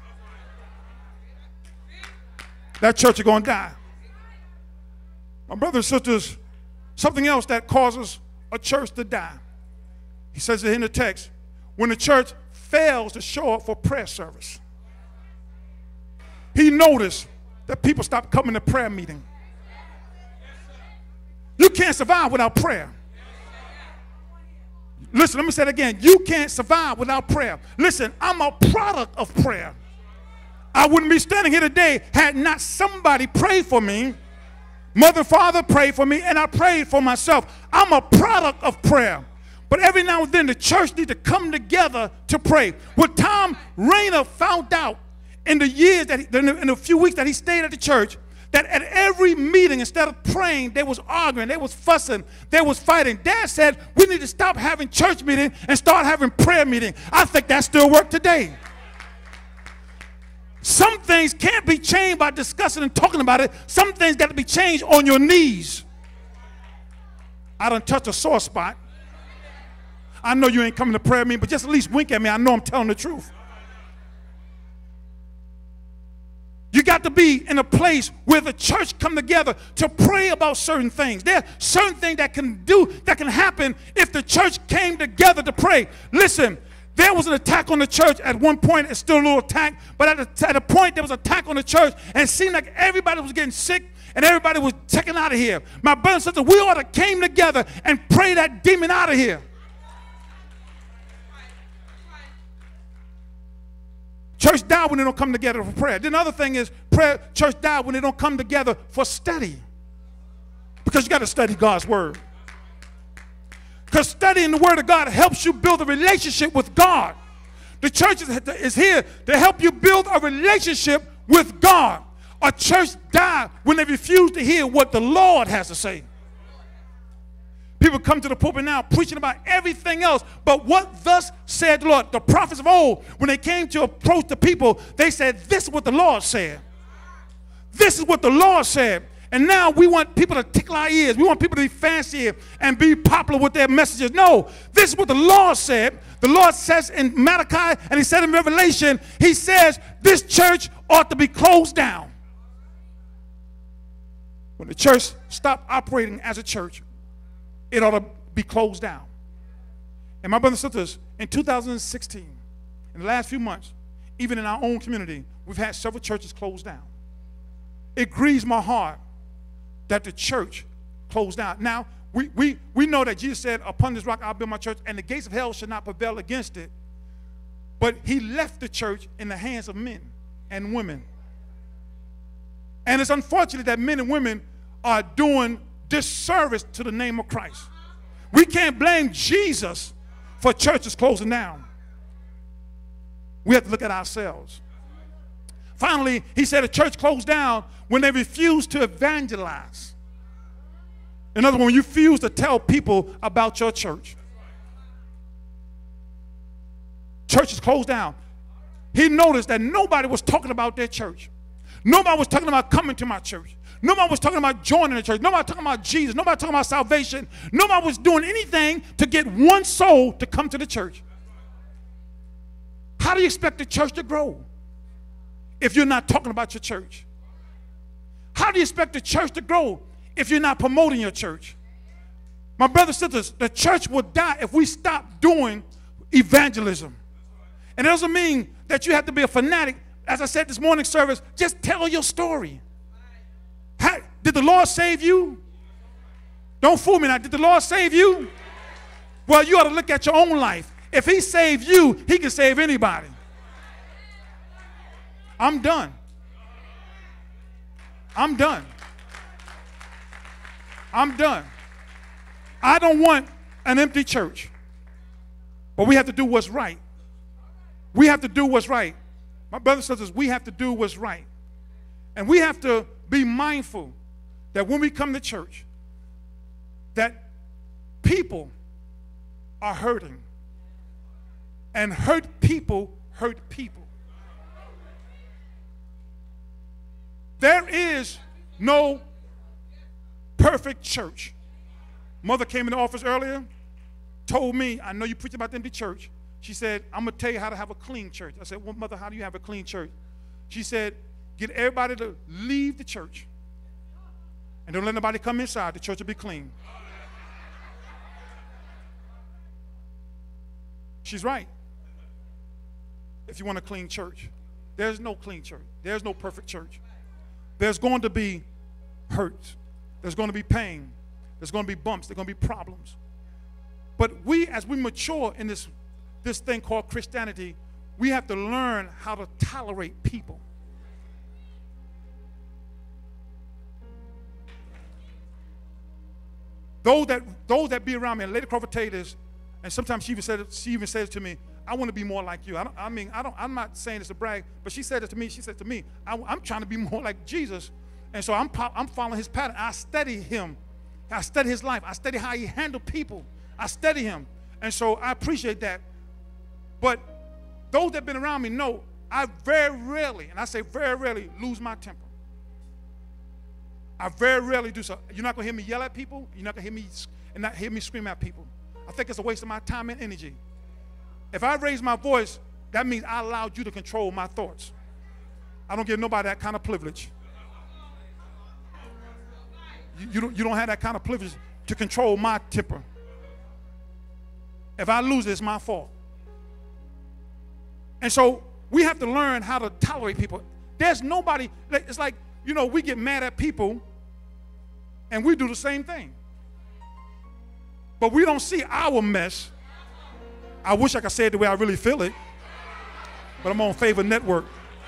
That church is going to die. My brothers and sisters, something else that causes a church to die. He says it in the text. When the church fails to show up for prayer service. He noticed that people stopped coming to prayer meeting. You can't survive without prayer. Listen, let me say it again. You can't survive without prayer. Listen, I'm a product of prayer. I wouldn't be standing here today had not somebody prayed for me. Mother and father prayed for me, and I prayed for myself. I'm a product of prayer. But every now and then the church needs to come together to pray. What Tom Rainer found out in the years that he, in the few weeks that he stayed at the church, that at every meeting, instead of praying, they was arguing, they was fussing, they was fighting. Dad said, we need to stop having church meeting and start having prayer meeting. I think that still works today. Some things can't be changed by discussing and talking about it. Some things got to be changed on your knees. I done touched a sore spot. I know you ain't coming to prayer meeting, but just at least wink at me. I know I'm telling the truth. You got to be in a place where the church come together to pray about certain things. There are certain things that can do, that can happen if the church came together to pray. Listen, there was an attack on the church at one point. It's still a little attack, but at a, at a point there was an attack on the church, and it seemed like everybody was getting sick and everybody was taken out of here. My brothers and sisters, we ought to came together and pray that demon out of here. Church die when they don't come together for prayer. Then another thing is, prayer, church die when they don't come together for study. Because you got to study God's word. Because studying the word of God helps you build a relationship with God. The church is, is here to help you build a relationship with God. A church die when they refuse to hear what the Lord has to say. People come to the pulpit now preaching about everything else, but what thus said the Lord? The prophets of old, when they came to approach the people, they said, this is what the Lord said. This is what the Lord said. And now we want people to tickle our ears. We want people to be fancy and be popular with their messages. No, this is what the Lord said. The Lord says in Malachi, and he said in Revelation, he says this church ought to be closed down. When the church stopped operating as a church, it ought to be closed down. And my brothers and sisters, in two thousand sixteen, in the last few months, even in our own community, we've had several churches closed down. It grieves my heart that the church closed down. Now, we, we, we know that Jesus said, upon this rock I'll build my church, and the gates of hell shall not prevail against it. But he left the church in the hands of men and women. And it's unfortunate that men and women are doing disservice to the name of Christ. We can't blame Jesus for churches closing down. We have to look at ourselves. Finally, he said a church closed down when they refused to evangelize. In other words, when you refuse to tell people about your church. Churches closed down. He noticed that nobody was talking about their church. Nobody was talking about coming to my church. Nobody was talking about joining the church. Nobody was talking about Jesus. Nobody was talking about salvation. Nobody was doing anything to get one soul to come to the church. How do you expect the church to grow if you're not talking about your church? How do you expect the church to grow if you're not promoting your church? My brothers and sisters, the church will die if we stop doing evangelism. And it doesn't mean that you have to be a fanatic. As I said this morning service, just tell your story. How, did the Lord save you? Don't fool me now. Did the Lord save you? Well, you ought to look at your own life. If he saved you, he can save anybody. I'm done. I'm done. I'm done. I don't want an empty church. But we have to do what's right. We have to do what's right. My brothers and sisters, we have to do what's right. And we have to be mindful that when we come to church, that people are hurting. And hurt people hurt people. There is no perfect church. Mother came in the office earlier, told me, I know you preach about the empty church. She said, I'm going to tell you how to have a clean church. I said, well, Mother, how do you have a clean church? She said, get everybody to leave the church. And don't let nobody come inside. The church will be clean. She's right. If you want a clean church, there's no clean church. There's no perfect church. There's going to be hurt. There's going to be pain. There's going to be bumps. There's going to be problems. But we, as we mature in this, this thing called Christianity, we have to learn how to tolerate people. Those that, those that be around me, and Lady Crawford tell you this, and sometimes she even said, she even says to me, I want to be more like you. I, don't, I mean, I don't, I'm not saying this to brag, but she said it to me. She said to me, I, I'm trying to be more like Jesus. And so I'm, I'm following his pattern. I study him. I study his life. I study how he handled people. I study him. And so I appreciate that. But those that have been around me know I very rarely, and I say very rarely, lose my temper. I very rarely do so. You're not going to hear me yell at people. You're not going to hear me and not hear me scream at people. I think it's a waste of my time and energy. If I raise my voice, that means I allowed you to control my thoughts. I don't give nobody that kind of privilege. You, you, don't, you don't have that kind of privilege to control my temper. If I lose it, it's my fault. And so we have to learn how to tolerate people. There's nobody, it's like, you know, we get mad at people and we do the same thing. But we don't see our mess. I wish I could say it the way I really feel it, but I'm on Favor Network.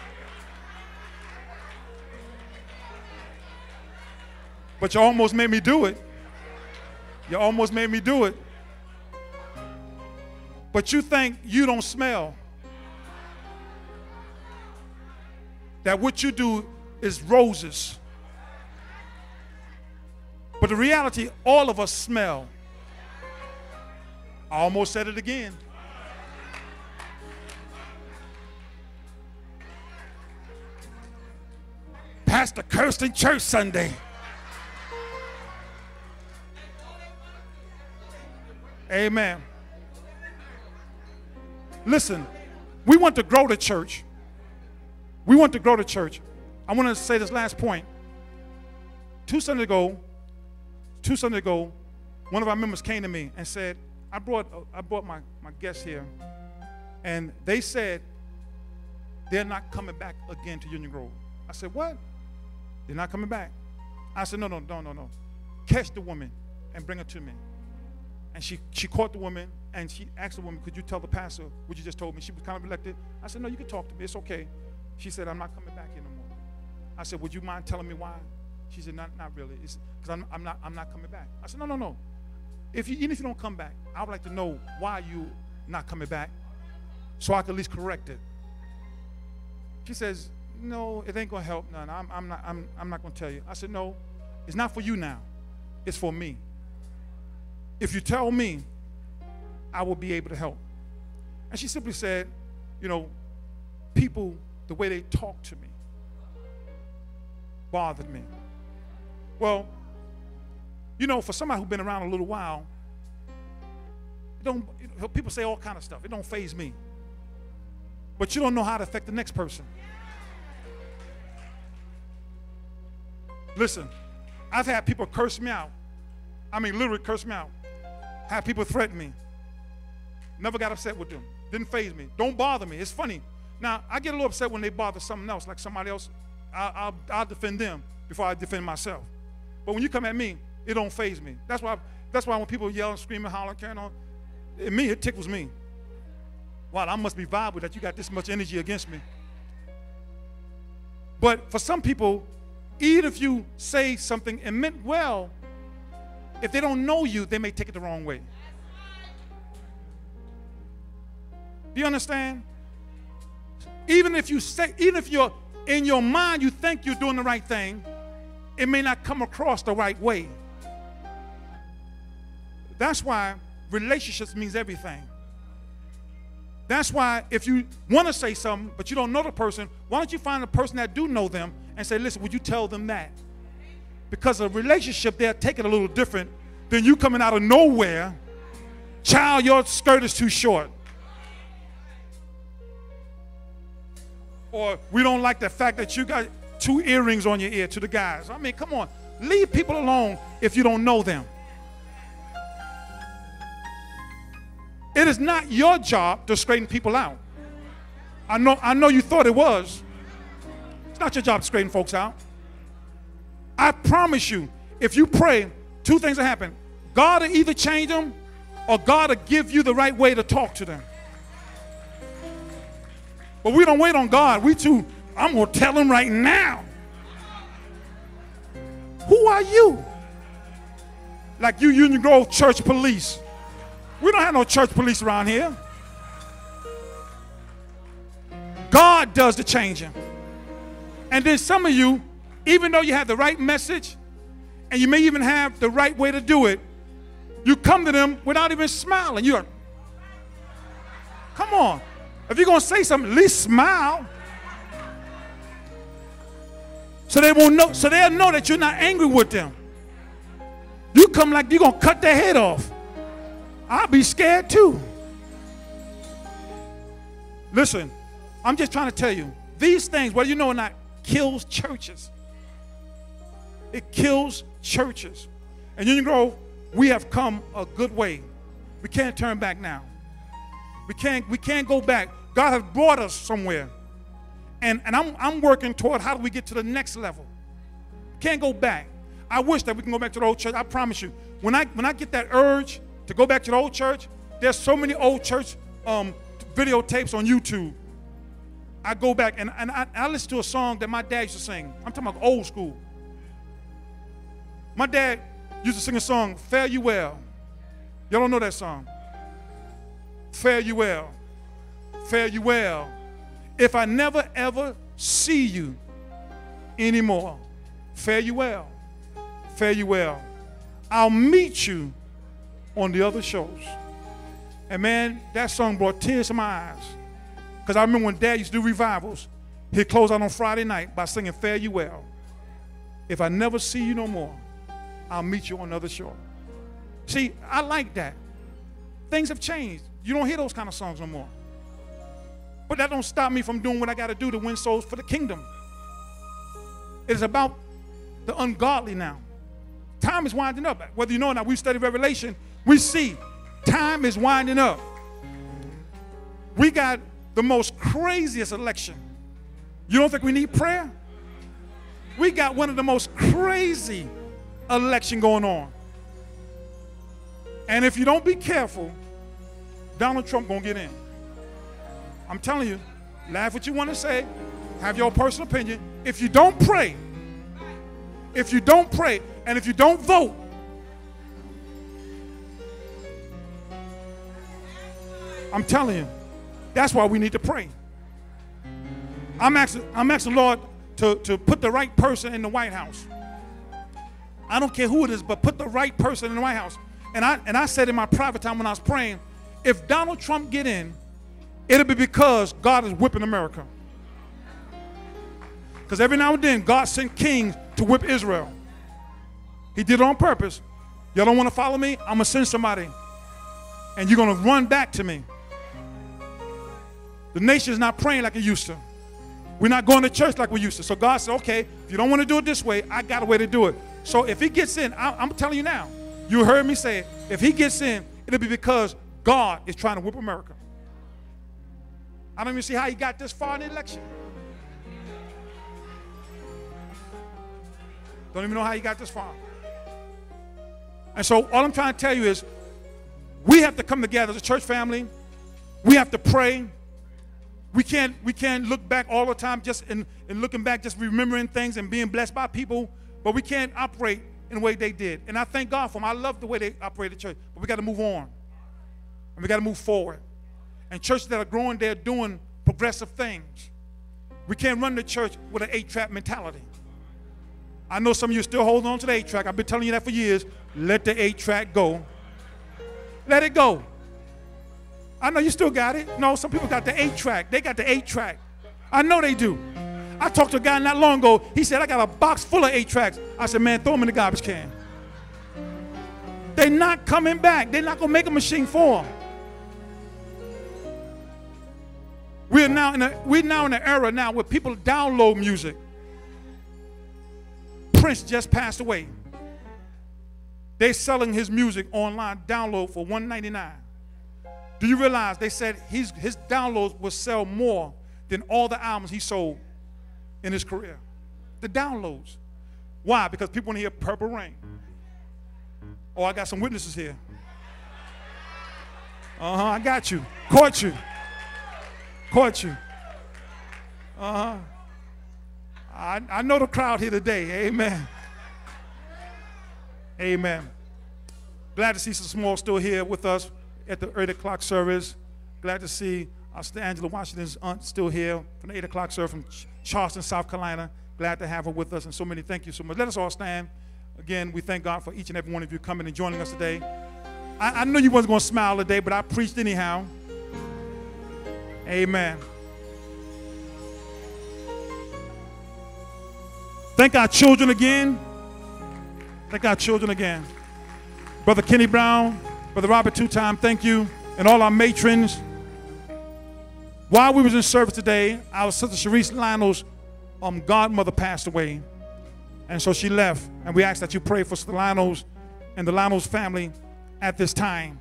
But you almost made me do it. You almost made me do it. But you think you don't smell. That what you do is roses. But the reality, all of us smell. I almost said it again. Pastor cursed in church Sunday. Amen. Listen, we want to grow the church. We want to grow the church. I want to say this last point. Two Sundays ago, two Sundays ago, one of our members came to me and said, I brought, I brought my, my guests here, and they said they're not coming back again to Union Grove. I said, what? They're not coming back. I said, no, no, no, no, no. Catch the woman and bring her to me. And she, she caught the woman, and she asked the woman, could you tell the pastor what you just told me? She was kind of elected. I said, no, you can talk to me. It's okay. She said, I'm not coming back here no more. I said, would you mind telling me why? She said, not, not really. Because I'm, I'm, not, I'm not coming back. I said, no, no, no. If you, even if you don't come back, I would like to know why you not coming back so I can at least correct it. She says, no, it ain't going to help none. I'm, I'm not, I'm, I'm not going to tell you. I said, no, it's not for you now. It's for me. If you tell me, I will be able to help. And she simply said, you know, people, the way they talk to me bothered me. Well, you know, for somebody who's been around a little while, it don't, it, people say all kind of stuff. It don't faze me. But you don't know how to affect the next person. Listen, I've had people curse me out. I mean, literally curse me out. Had people threaten me. Never got upset with them. Didn't faze me. Don't bother me. It's funny. Now, I get a little upset when they bother something else, like somebody else. I, I'll, I'll defend them before I defend myself. But when you come at me, it don't faze me. That's why, that's why when people yell and scream and holler, carrying on, it, me, it tickles me. Wow, I must be viable that you got this much energy against me. But for some people, even if you say something and meant well, if they don't know you, they may take it the wrong way. Do you understand? Even if you say, even if you're in your mind, you think you're doing the right thing, it may not come across the right way. That's why relationships means everything. That's why if you want to say something, but you don't know the person, why don't you find a person that do know them and say, listen, would you tell them that? Because a relationship, they'll take it a little different than you coming out of nowhere. Child, your skirt is too short. Or we don't like the fact that you got two earrings on your ear to the guys. I mean, come on. Leave people alone if you don't know them. It is not your job to straighten people out. I know, I know you thought it was. It's not your job to straighten folks out. I promise you, if you pray, two things will happen. God will either change them or God will give you the right way to talk to them. But we don't wait on God. We too, I'm going to tell them right now. Who are you? Like you Union Grove church police. We don't have no church police around here. God does the changing. And then some of you, even though you have the right message and you may even have the right way to do it, you come to them without even smiling. You're, come on. If you're going to say something, at least smile. So they won't know, so they'll know that you're not angry with them. You come like you're going to cut their head off. I'll be scared too. Listen, I'm just trying to tell you, these things, whether you know or not, kills churches. It kills churches. And Union Grove, we have come a good way. We can't turn back now. We can't, we can't go back. God has brought us somewhere. And, and I'm, I'm working toward how do we get to the next level. Can't go back. I wish that we can go back to the old church. I promise you. When I, when I get that urge to go back to the old church, there's so many old church um, videotapes on YouTube. I go back and, and I, I listen to a song that my dad used to sing. I'm talking about old school. My dad used to sing a song, Fare You Well. Y'all don't know that song. Fare you well. Fare you well. If I never ever see you anymore, fare you well. Fare you well. I'll meet you on the other shores. And man, that song brought tears to my eyes. Because I remember when Dad used to do revivals, he'd close out on Friday night by singing Fare You Well. If I never see you no more, I'll meet you on the other shore. See, I like that. Things have changed. You don't hear those kind of songs no more. But that don't stop me from doing what I got to do to win souls for the kingdom. It is about the ungodly now. Time is winding up. Whether you know or not, we study Revelation, we see time is winding up. We got the most craziest election. You don't think we need prayer? We got one of the most crazy election going on. And if you don't be careful, Donald Trump gonna get in. I'm telling you, laugh what you want to say, have your personal opinion. If you don't pray, if you don't pray, and if you don't vote, I'm telling you, that's why we need to pray. I'm asking, I'm asking the Lord to, to put the right person in the White House. I don't care who it is, but put the right person in the White House. And I, and I said in my private time when I was praying, if Donald Trump get in, it'll be because God is whipping America. Because every now and then, God sent kings to whip Israel. He did it on purpose. Y'all don't want to follow me? I'm going to send somebody. And you're going to run back to me. The nation is not praying like it used to. We're not going to church like we used to. So God said, okay, if you don't want to do it this way, I got a way to do it. So if he gets in, I, I'm telling you now, you heard me say it. If he gets in, it'll be because God is trying to whip America. I don't even see how he got this far in the election. Don't even know how he got this far. And so all I'm trying to tell you is we have to come together as a church family. We have to pray. We can't, we can't look back all the time just in, in looking back, just remembering things and being blessed by people, but we can't operate in the way they did. And I thank God for them. I love the way they operate the church, but we got to move on. And we got to move forward. And churches that are growing, they're doing progressive things. We can't run the church with an eight-track mentality. I know some of you are still holding on to the eight-track. I've been telling you that for years. Let the eight-track go. Let it go. I know you still got it. No, some people got the eight-track. They got the eight-track. I know they do. I talked to a guy not long ago. He said, I got a box full of eight-tracks. I said, man, throw them in the garbage can. They're not coming back. They're not going to make a machine for them. We're now in a, we're now in an era now where people download music. Prince just passed away. They're selling his music online, download for one ninety-nine. Do you realize they said his, his downloads will sell more than all the albums he sold in his career? The downloads. Why? Because people want to hear Purple Rain. Oh, I got some witnesses here. Uh-huh, I got you. Caught you. Caught you. Uh-huh. I, I know the crowd here today. Amen. Amen. Glad to see Sister Small still here with us at the eight o'clock service. Glad to see uh, Sister Angela Washington's aunt still here from the eight o'clock service from Ch- Charleston, South Carolina. Glad glad to have her with us, and so many thank you so much. Let us all stand. Again, we thank God for each and every one of you coming and joining us today. I, I know you wasn't going to smile today, but I preached anyhow. Amen. Thank our children again. Thank our children again. Brother Kenny Brown, Brother Robert Two-Time, thank you. And all our matrons. While we was in service today, our sister Sharice Lionel's um, godmother passed away. And so she left. And we ask that you pray for Sister Lionel's and the Lionel's family at this time.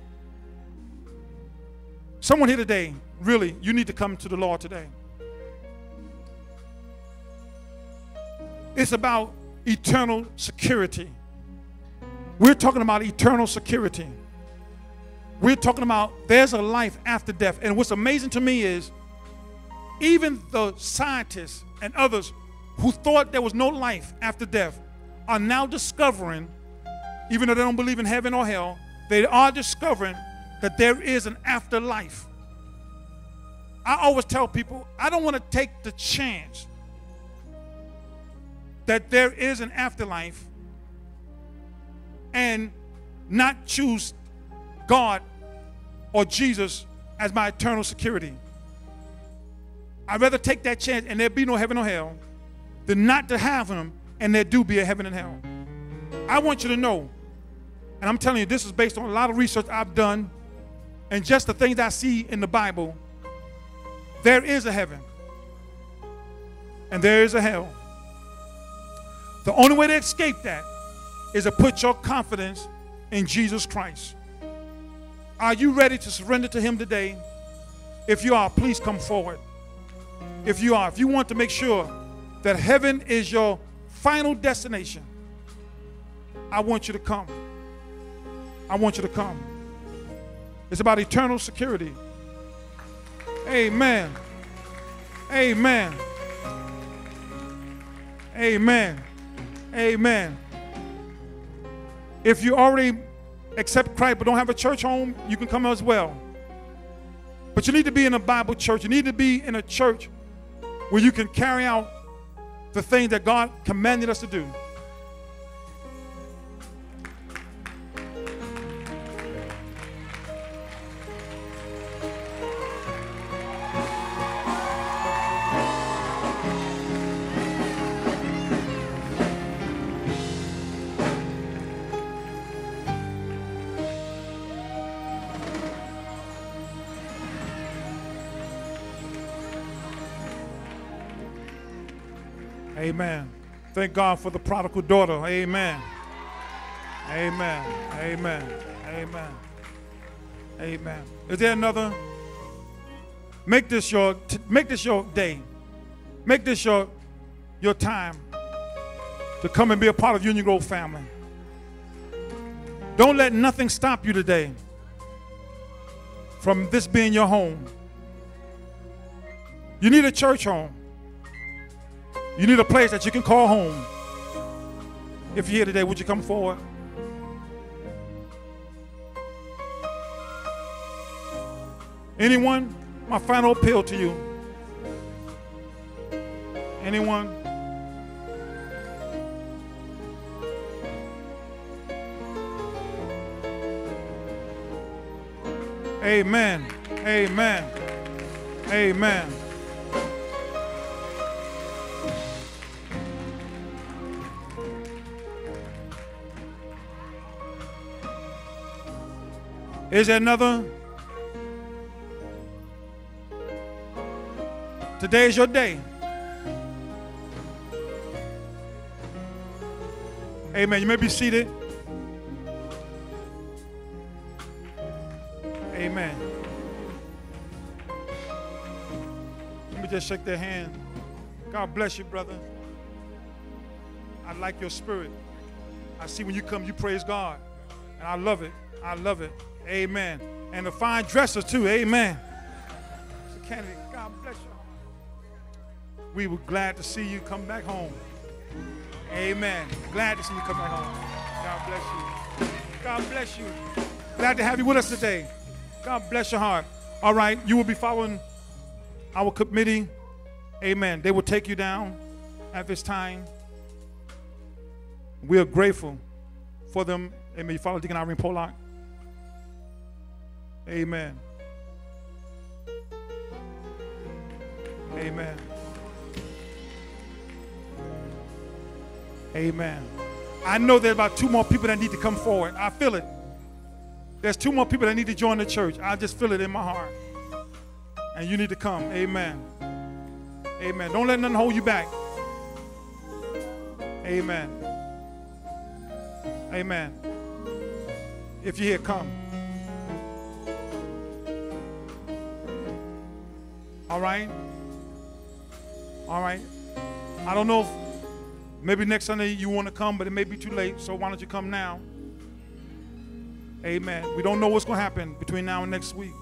Someone here today, really, you need to come to the Lord today. It's about eternal security. We're talking about eternal security. We're talking about there's a life after death. And what's amazing to me is even the scientists and others who thought there was no life after death are now discovering, even though they don't believe in heaven or hell, they are discovering that there is an afterlife. I always tell people, I don't want to take the chance that there is an afterlife and not choose God or Jesus as my eternal security. I'd rather take that chance and there be no heaven or hell than not to have him and there do be a heaven and hell. I want you to know, and I'm telling you, this is based on a lot of research I've done and just the things I see in the Bible. There is a heaven and there is a hell. The only way to escape that is to put your confidence in Jesus Christ. Are you ready to surrender to him today? If you are, please come forward. If you are, if you want to make sure that heaven is your final destination, I want you to come. I want you to come. It's about eternal security. Amen. Amen. Amen. Amen. If you already accept Christ but don't have a church home, you can come as well. But you need to be in a Bible church. You need to be in a church where you can carry out the things that God commanded us to do. Amen. Thank God for the prodigal daughter. Amen. Amen. Amen. Amen. Amen. Is there another? Make this your make this your day. Make this your your time to come and be a part of Union Grove family. Don't let nothing stop you today from this being your home. You need a church home. You need a place that you can call home. If you're here today, would you come forward? Anyone? My final appeal to you. Anyone? Amen. Amen. Amen. Is there another? Today is your day. Amen. You may be seated. Amen. Let me just shake their hand. God bless you, brother. I like your spirit. I see when you come, you praise God. And I love it. I love it. Amen. And the fine dresser too. Amen. Mister Kennedy, God bless you. We were glad to see you come back home. Amen. Glad to see you come back home. God bless you. God bless you. Glad to have you with us today. God bless your heart. All right. You will be following our committee. Amen. They will take you down. at this time. We are grateful for them. Amen. You follow Deacon Irene Pollock? Amen. Amen. Amen. I know there's about two more people that need to come forward. I feel it. There's two more people that need to join the church. I just feel it in my heart. And you need to come. Amen. Amen. Don't let nothing hold you back. Amen. Amen. If you're here, come. All right? All right. I don't know if maybe next Sunday you want to come, but it may be too late, so why don't you come now? Amen. We don't know what's going to happen between now and next week.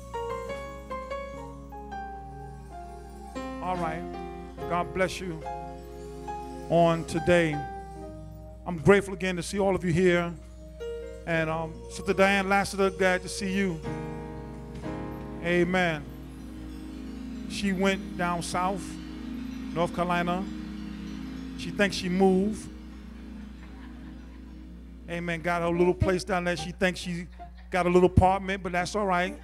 All right. God bless you on today. I'm grateful again to see all of you here. And um, Sister Diane Lassiter, glad to see you. Amen. She went down south, North Carolina. She thinks she moved. Amen. Got a little place down there. She thinks she got a little apartment, but that's all right.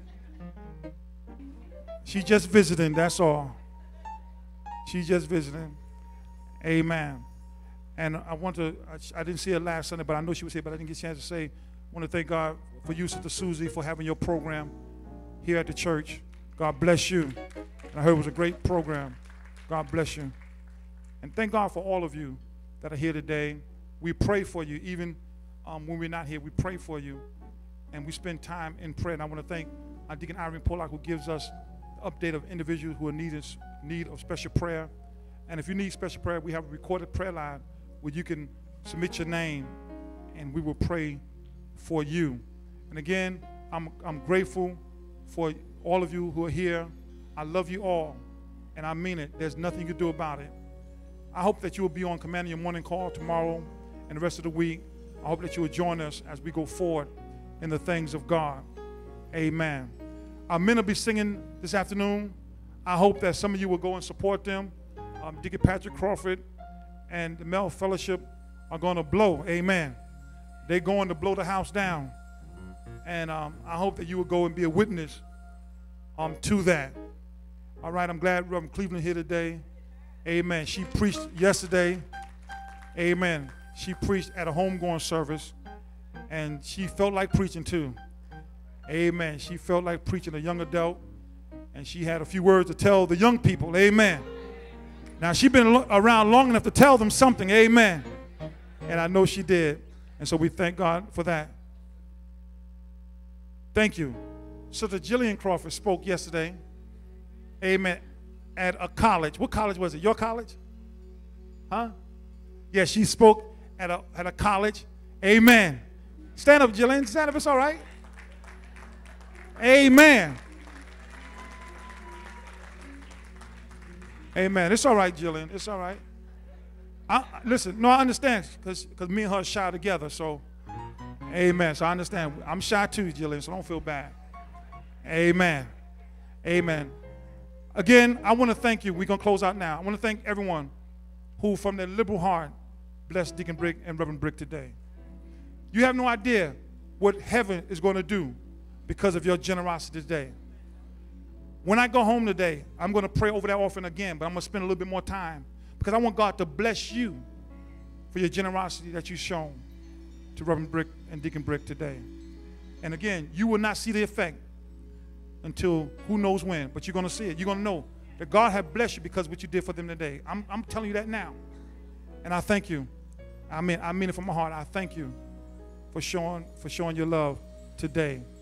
She's just visiting, that's all. She's just visiting. Amen. And I want to, I didn't see her last Sunday, but I know she was here, but I didn't get a chance to say, I want to thank God for you, Sister Susie, for having your program here at the church. God bless you. And I heard it was a great program. God bless you. And thank God for all of you that are here today. We pray for you, even um, when we're not here. We pray for you, and we spend time in prayer. And I want to thank uh, Deacon Irene Pollock, who gives us the update of individuals who are in need of special prayer. And if you need special prayer, we have a recorded prayer line where you can submit your name, and we will pray for you. And again, I'm, I'm grateful for all of you who are here. I love you all, and I mean it. There's nothing you can do about it. I hope that you will be on Command Your Morning Call tomorrow and the rest of the week. I hope that you will join us as we go forward in the things of God. Amen. Our men will be singing this afternoon. I hope that some of you will go and support them. Um, Deacon Patrick Crawford and the Mel Fellowship are going to blow. Amen. They're going to blow the house down. And um, I hope that you will go and be a witness um, to that. All right, I'm glad Reverend Cleveland here today. Amen. She preached yesterday. Amen. She preached at a homegoing service, and she felt like preaching too. Amen. She felt like preaching a young adult, and she had a few words to tell the young people. Amen. Now, she's been lo- around long enough to tell them something. Amen. And I know she did. And so we thank God for that. Thank you. Sister Jillian Crawford spoke yesterday. Amen. At a college. What college was it? Your college? Huh? Yeah, she spoke at a, at a college. Amen. Stand up, Jillian. Stand up. It's all right. Amen. Amen. It's all right, Jillian. It's all right. I, listen, no, I understand because because me and her are shy together. So, amen. So I understand. I'm shy too, Jillian, so don't feel bad. Amen. Amen. Again, I want to thank you. We're going to close out now. I want to thank everyone who, from their liberal heart, blessed Deacon Brick and Reverend Brick today. You have no idea what heaven is going to do because of your generosity today. When I go home today, I'm going to pray over that offering again, but I'm going to spend a little bit more time because I want God to bless you for your generosity that you've shown to Reverend Brick and Deacon Brick today. And again, you will not see the effect until who knows when, but you're going to see it. You're going to know that God has blessed you because of what you did for them today. I'm, I'm telling you that now. And I thank you. I mean, I mean it from my heart. I thank you for showing, for showing your love today.